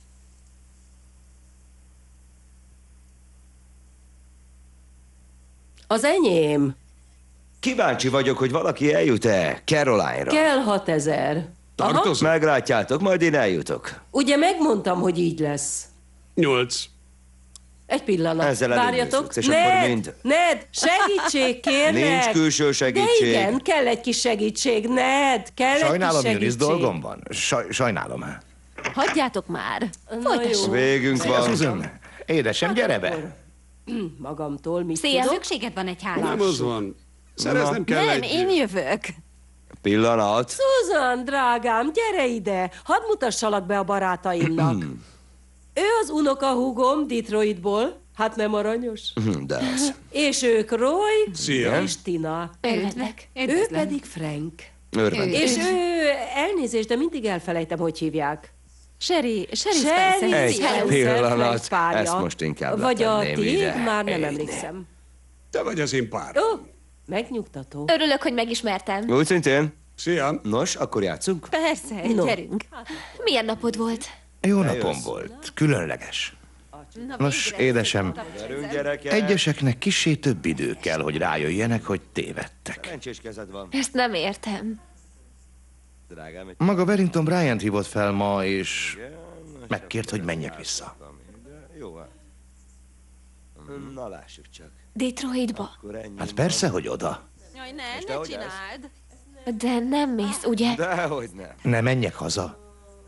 Az enyém. Kíváncsi vagyok, hogy valaki eljut-e Caroline-ra. Kell hatezer. Tartozom? Meglátjátok, majd én eljutok. Ugye megmondtam, hogy így lesz. Nyolc. Egy pillanat. Ezzel Várjatok. előnyöződsz, és Ned, akkor mind- Ned, segítség, kérlek. Nincs külső segítség. De igen, kell egy kis segítség. Ned, kell Sajnálom, egy kis Janice, segítség. dolgom van. Saj, sajnálom. Hagyjátok már. Folytassuk. Végünk van. Susan, édesem, gyere be. Magamtól mit Szia, tudok? szükséged van egy házas. Nem az van. Szereznem kell Nem, egy... én jövök. Pillanat. Susan, drágám, gyere ide. Hadd mutassalak be a barátaimnak. Ő az unokahúgom Detroitból. Hát nem aranyos? De az. És ők Roy Szia. és Tina. Örvendek. Ő pedig Frank. Örvendek. És ő, elnézést, de mindig elfelejtem, hogy hívják. Sherry, Sherry Sherry Spencer. Egy Spencer, pillanat. Frank párja. Ezt most inkább Vagy a letenném tiéd, ide. már nem Így. emlékszem. Te vagy az én pár. Ó, megnyugtató. Örülök, hogy megismertem. Úgy szintén. Szia. Nos, akkor játszunk? Persze, No. gyerünk. Milyen napod volt? Jó napom volt. Különleges. Nos, édesem, Gyerünk, gyerekek. egyeseknek kissé több idő kell, hogy rájöjjenek, hogy tévedtek. Szerencsés kezed van. Ezt nem értem. Drágám, egy... Maga Barrington Bryant hívott fel ma, és megkért, hogy menjek vissza. Jó, hát. Na, lássuk csak. Detroitba? Akkor ennyi. Hát persze, hogy oda. Jaj, ne, És ne te hogy csináld. De nem mész, ugye? Dehogy nem. Ne menjek haza.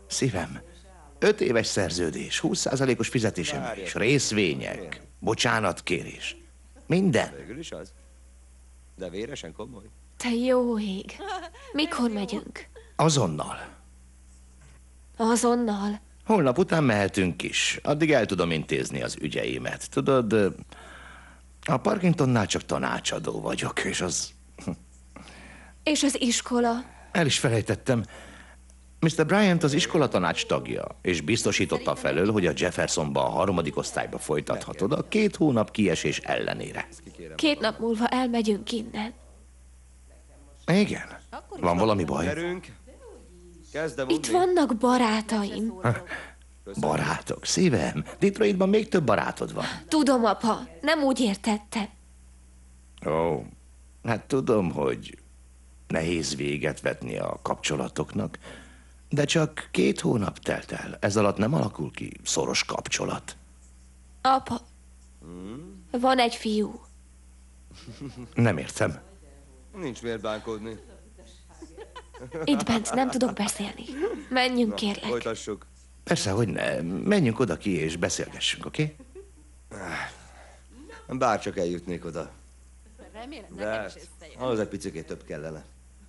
Szívem, öt éves szerződés, húsz százalékos fizetésemelés, részvények, bocsánatkérés. Minden. Végül is az. De véresen komoly. Te jó ég. Mikor megyünk? Azonnal. Azonnal. Holnap után mehetünk is. Addig el tudom intézni az ügyeimet. Tudod, a Parkingtonnál csak tanácsadó vagyok, és az... És az iskola? El is felejtettem. miszter Bryant az iskolatanács tagja, és biztosította felől, hogy a Jeffersonba a harmadik osztályba folytathatod a két hónap kiesés ellenére. Két nap múlva elmegyünk innen. Igen. Van valami baj? Itt vannak barátaim. Barátok, szívem. Detroitban még több barátod van. Tudom, apa, nem úgy értettem. Ó, hát tudom, hogy nehéz véget vetni a kapcsolatoknak, de csak két hónap telt el. Ez alatt nem alakul ki szoros kapcsolat. Apa, van egy fiú. Nem értem. Nincs miért bánkódni. Itt bent nem tudok beszélni. Menjünk, kérlek. Folytassuk. Persze, hogy ne. Menjünk oda ki és beszélgessünk, oké? Okay? Bárcsak eljutnék oda. Remélem, De nekem is hát, összejön. ahhoz egy picikét több kellene.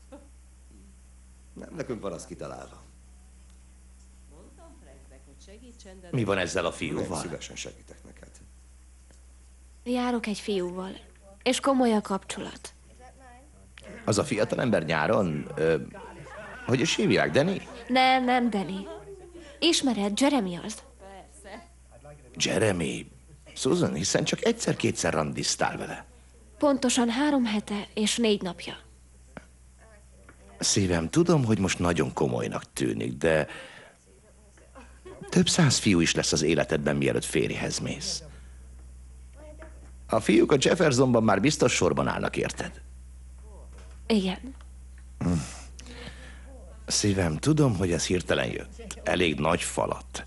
Nem, nekünk van az kitalálva. Mi van ezzel a Én fiúval? szívesen segítek neked. Járok egy fiúval, és komoly a kapcsolat. Az a fiatal ember nyáron... Ö, hogy is hívják, Danny? Nem, nem, Danny. Ismered, Jeremy az. Jeremy. Susan, hiszen csak egyszer-kétszer randiztál vele. Pontosan három hete és négy napja. Szívem, tudom, hogy most nagyon komolynak tűnik, de... több száz fiú is lesz az életedben, mielőtt férjhez mész. A fiúk a Jeffersonban már biztos sorban állnak, érted? Igen. Hm. Szívem, tudom, hogy ez hirtelen jött. Elég nagy falat.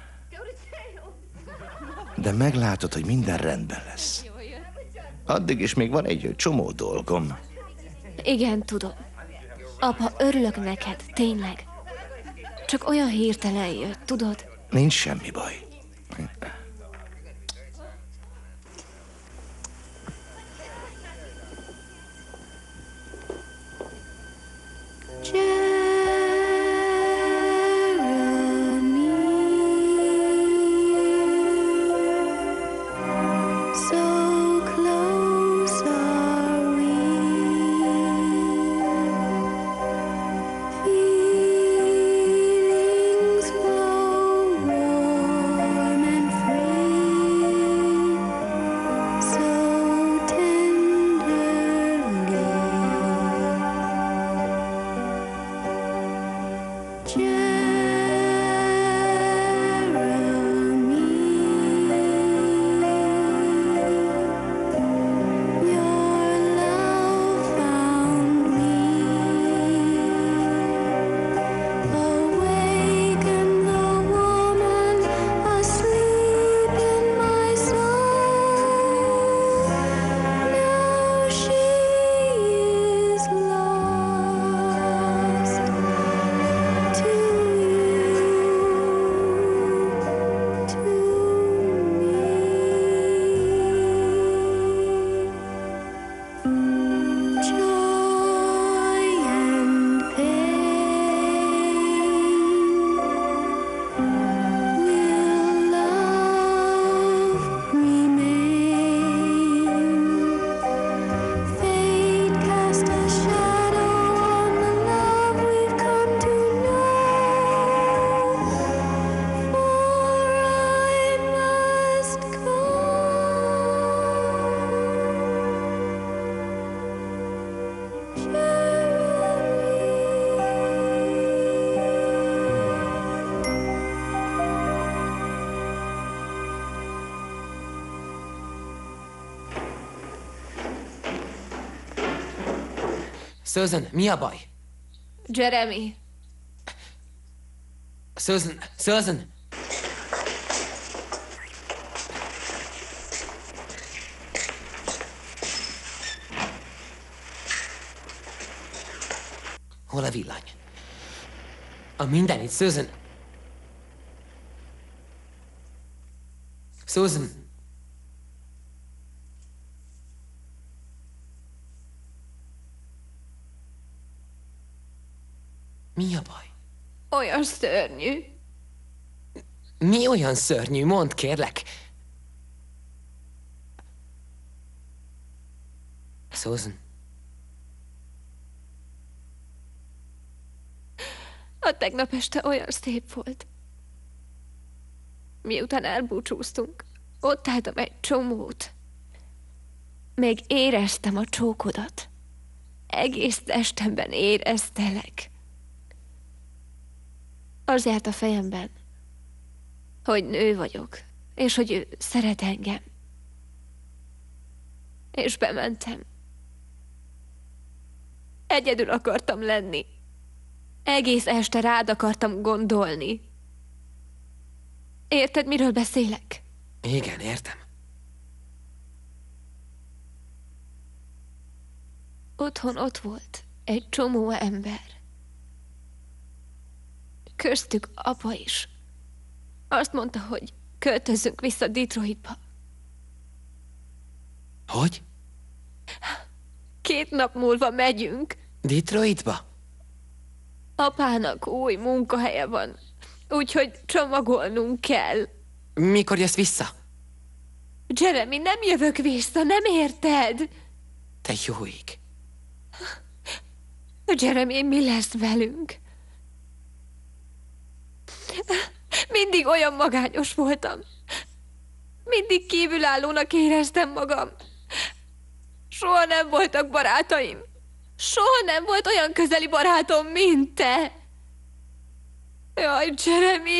De meglátod, hogy minden rendben lesz. Addig is még van egy csomó dolgom. Igen, tudom. Apa, örülök neked, tényleg. Csak olyan hirtelen jött, tudod? Nincs semmi baj. Susan, mi a baj? Jeremy. Susan, Susan! Hol a villany? A mindenit, Susan! Susan! Mi a baj? Olyan szörnyű. Mi olyan szörnyű? Mondd, kérlek. Susan. A tegnap este olyan szép volt. Miután elbúcsúztunk, ott álltam egy csomót. Még éreztem a csókodat. Egész testemben éreztelek. Az járt a fejemben, hogy nő vagyok, és hogy ő szeret engem. És bementem. Egyedül akartam lenni. Egész este rád akartam gondolni. Érted, miről beszélek? Igen, értem. Otthon ott volt egy csomó ember. Köztük apa is. Azt mondta, hogy költözzünk vissza Detroitba. Hogy? Két nap múlva megyünk. Detroitba? Apának új munkahelye van, úgyhogy csomagolnunk kell. Mikor jössz vissza? Jeremy, nem jövök vissza, nem érted? Te jó ég. Jeremy, mi lesz velünk? Mindig olyan magányos voltam. Mindig kívülállónak éreztem magam. Soha nem voltak barátaim. Soha nem volt olyan közeli barátom, mint te. Jaj, Jeremy.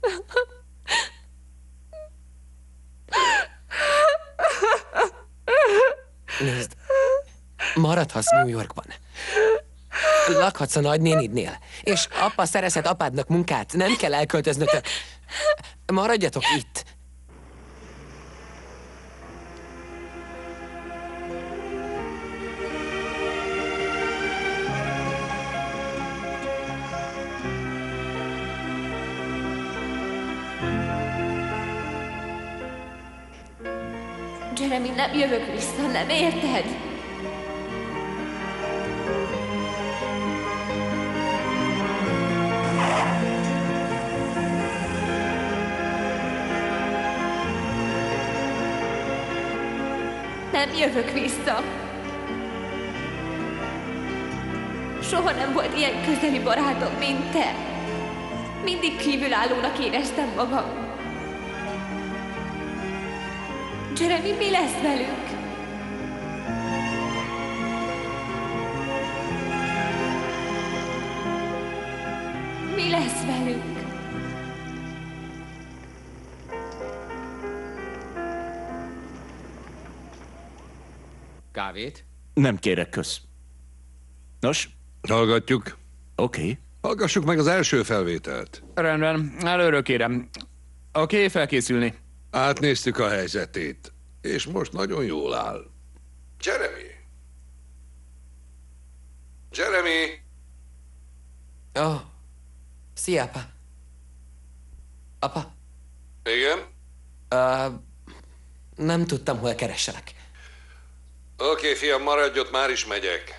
Nézd, maradhatsz New Yorkban. Lakhatsz a nagynénidnél, és apa szerezhet apádnak munkát, nem kell elköltöznötök. Maradjatok itt. Jeremy, nem jövök vissza, nem érted? Nem jövök vissza. Soha nem volt ilyen közeli barátom, mint te. Mindig kívülállónak éreztem magam. Jeremy, mi lesz velünk? Mi lesz velünk? Kávét? Nem kérek, kösz. Nos? Hallgatjuk. Oké. Okay. Hallgassuk meg az első felvételt. Rendben, előről kérem. Oké, okay, felkészülni. Átnéztük a helyzetét, és most nagyon jól áll. Jeremy! Jeremy! Ó, oh. Szia, apa. Apa? Igen? Uh, nem tudtam, hol keresselek. Oké, okay, fiam, maradj ott, már is megyek.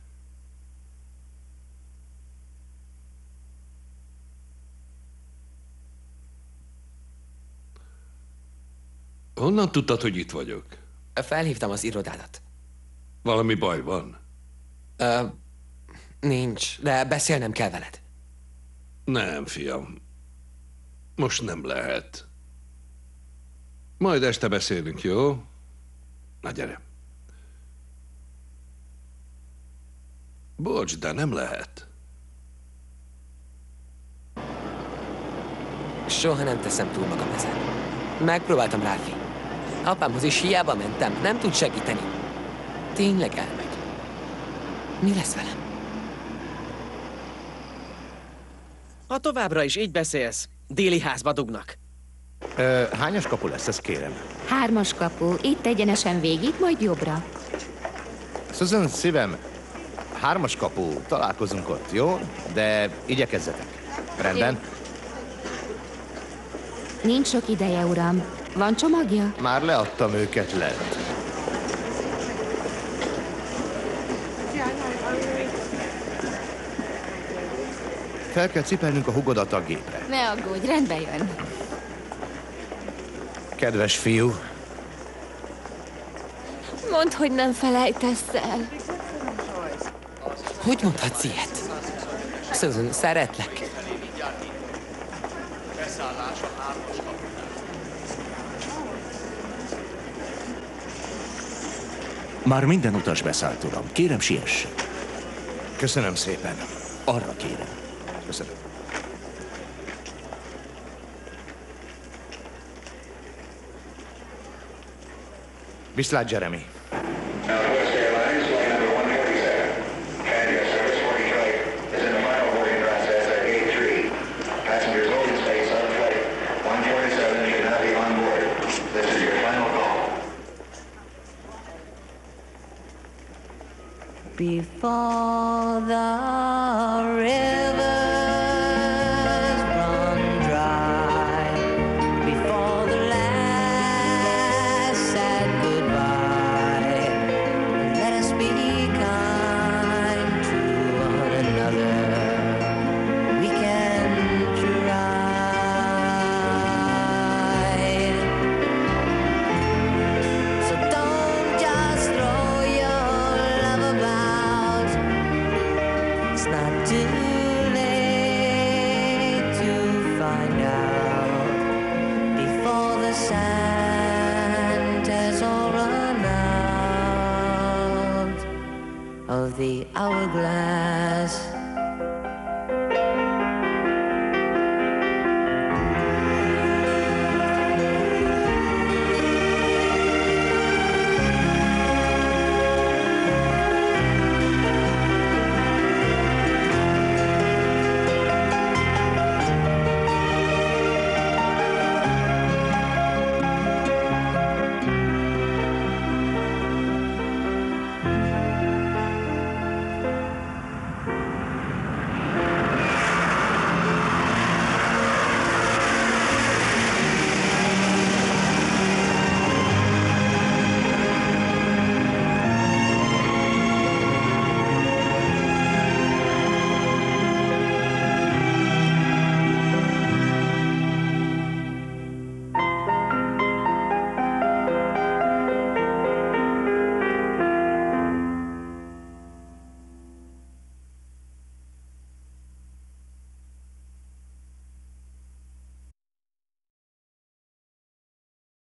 Honnan tudtad, hogy itt vagyok? Felhívtam az irodádat. Valami baj van? Uh, nincs, de beszélnem kell veled. Nem, fiam. Most nem lehet. Majd este beszélünk, jó? Na, gyere. Bocs, de nem lehet. Soha nem teszem túl magam ezen. Megpróbáltam, Ralphie. Apámhoz is hiába mentem, nem tud segíteni. Tényleg elmegy. Mi lesz velem? Ha továbbra is így beszélsz, déli házba dugnak. Ö, hányas kapu lesz, ezt kérem? Hármas kapu, itt egyenesen végig, majd jobbra. Susan, szívem, hármas kapu, találkozunk ott, jó? De igyekezzetek. Rendben? Nincs sok ideje, uram. Van csomagja? Már leadtam őket lent. Fel kell cipelnünk a hugodat a gépre. Ne aggódj, rendbe jön. Kedves fiú, Mondd, hogy nem felejtesz el. Hogy mondhatsz ilyet? Susan, szeretlek. már minden utas beszállt, uram. Kérem, siess. Köszönöm szépen. Arra kérem. Köszönöm. Viszlát, Jeremy. Before the rivers run dry, before the last sad goodbye, let us be kind to one another. We can try. So don't just throw your love about. It's not too late to find out before the sand has all run out of the hourglass.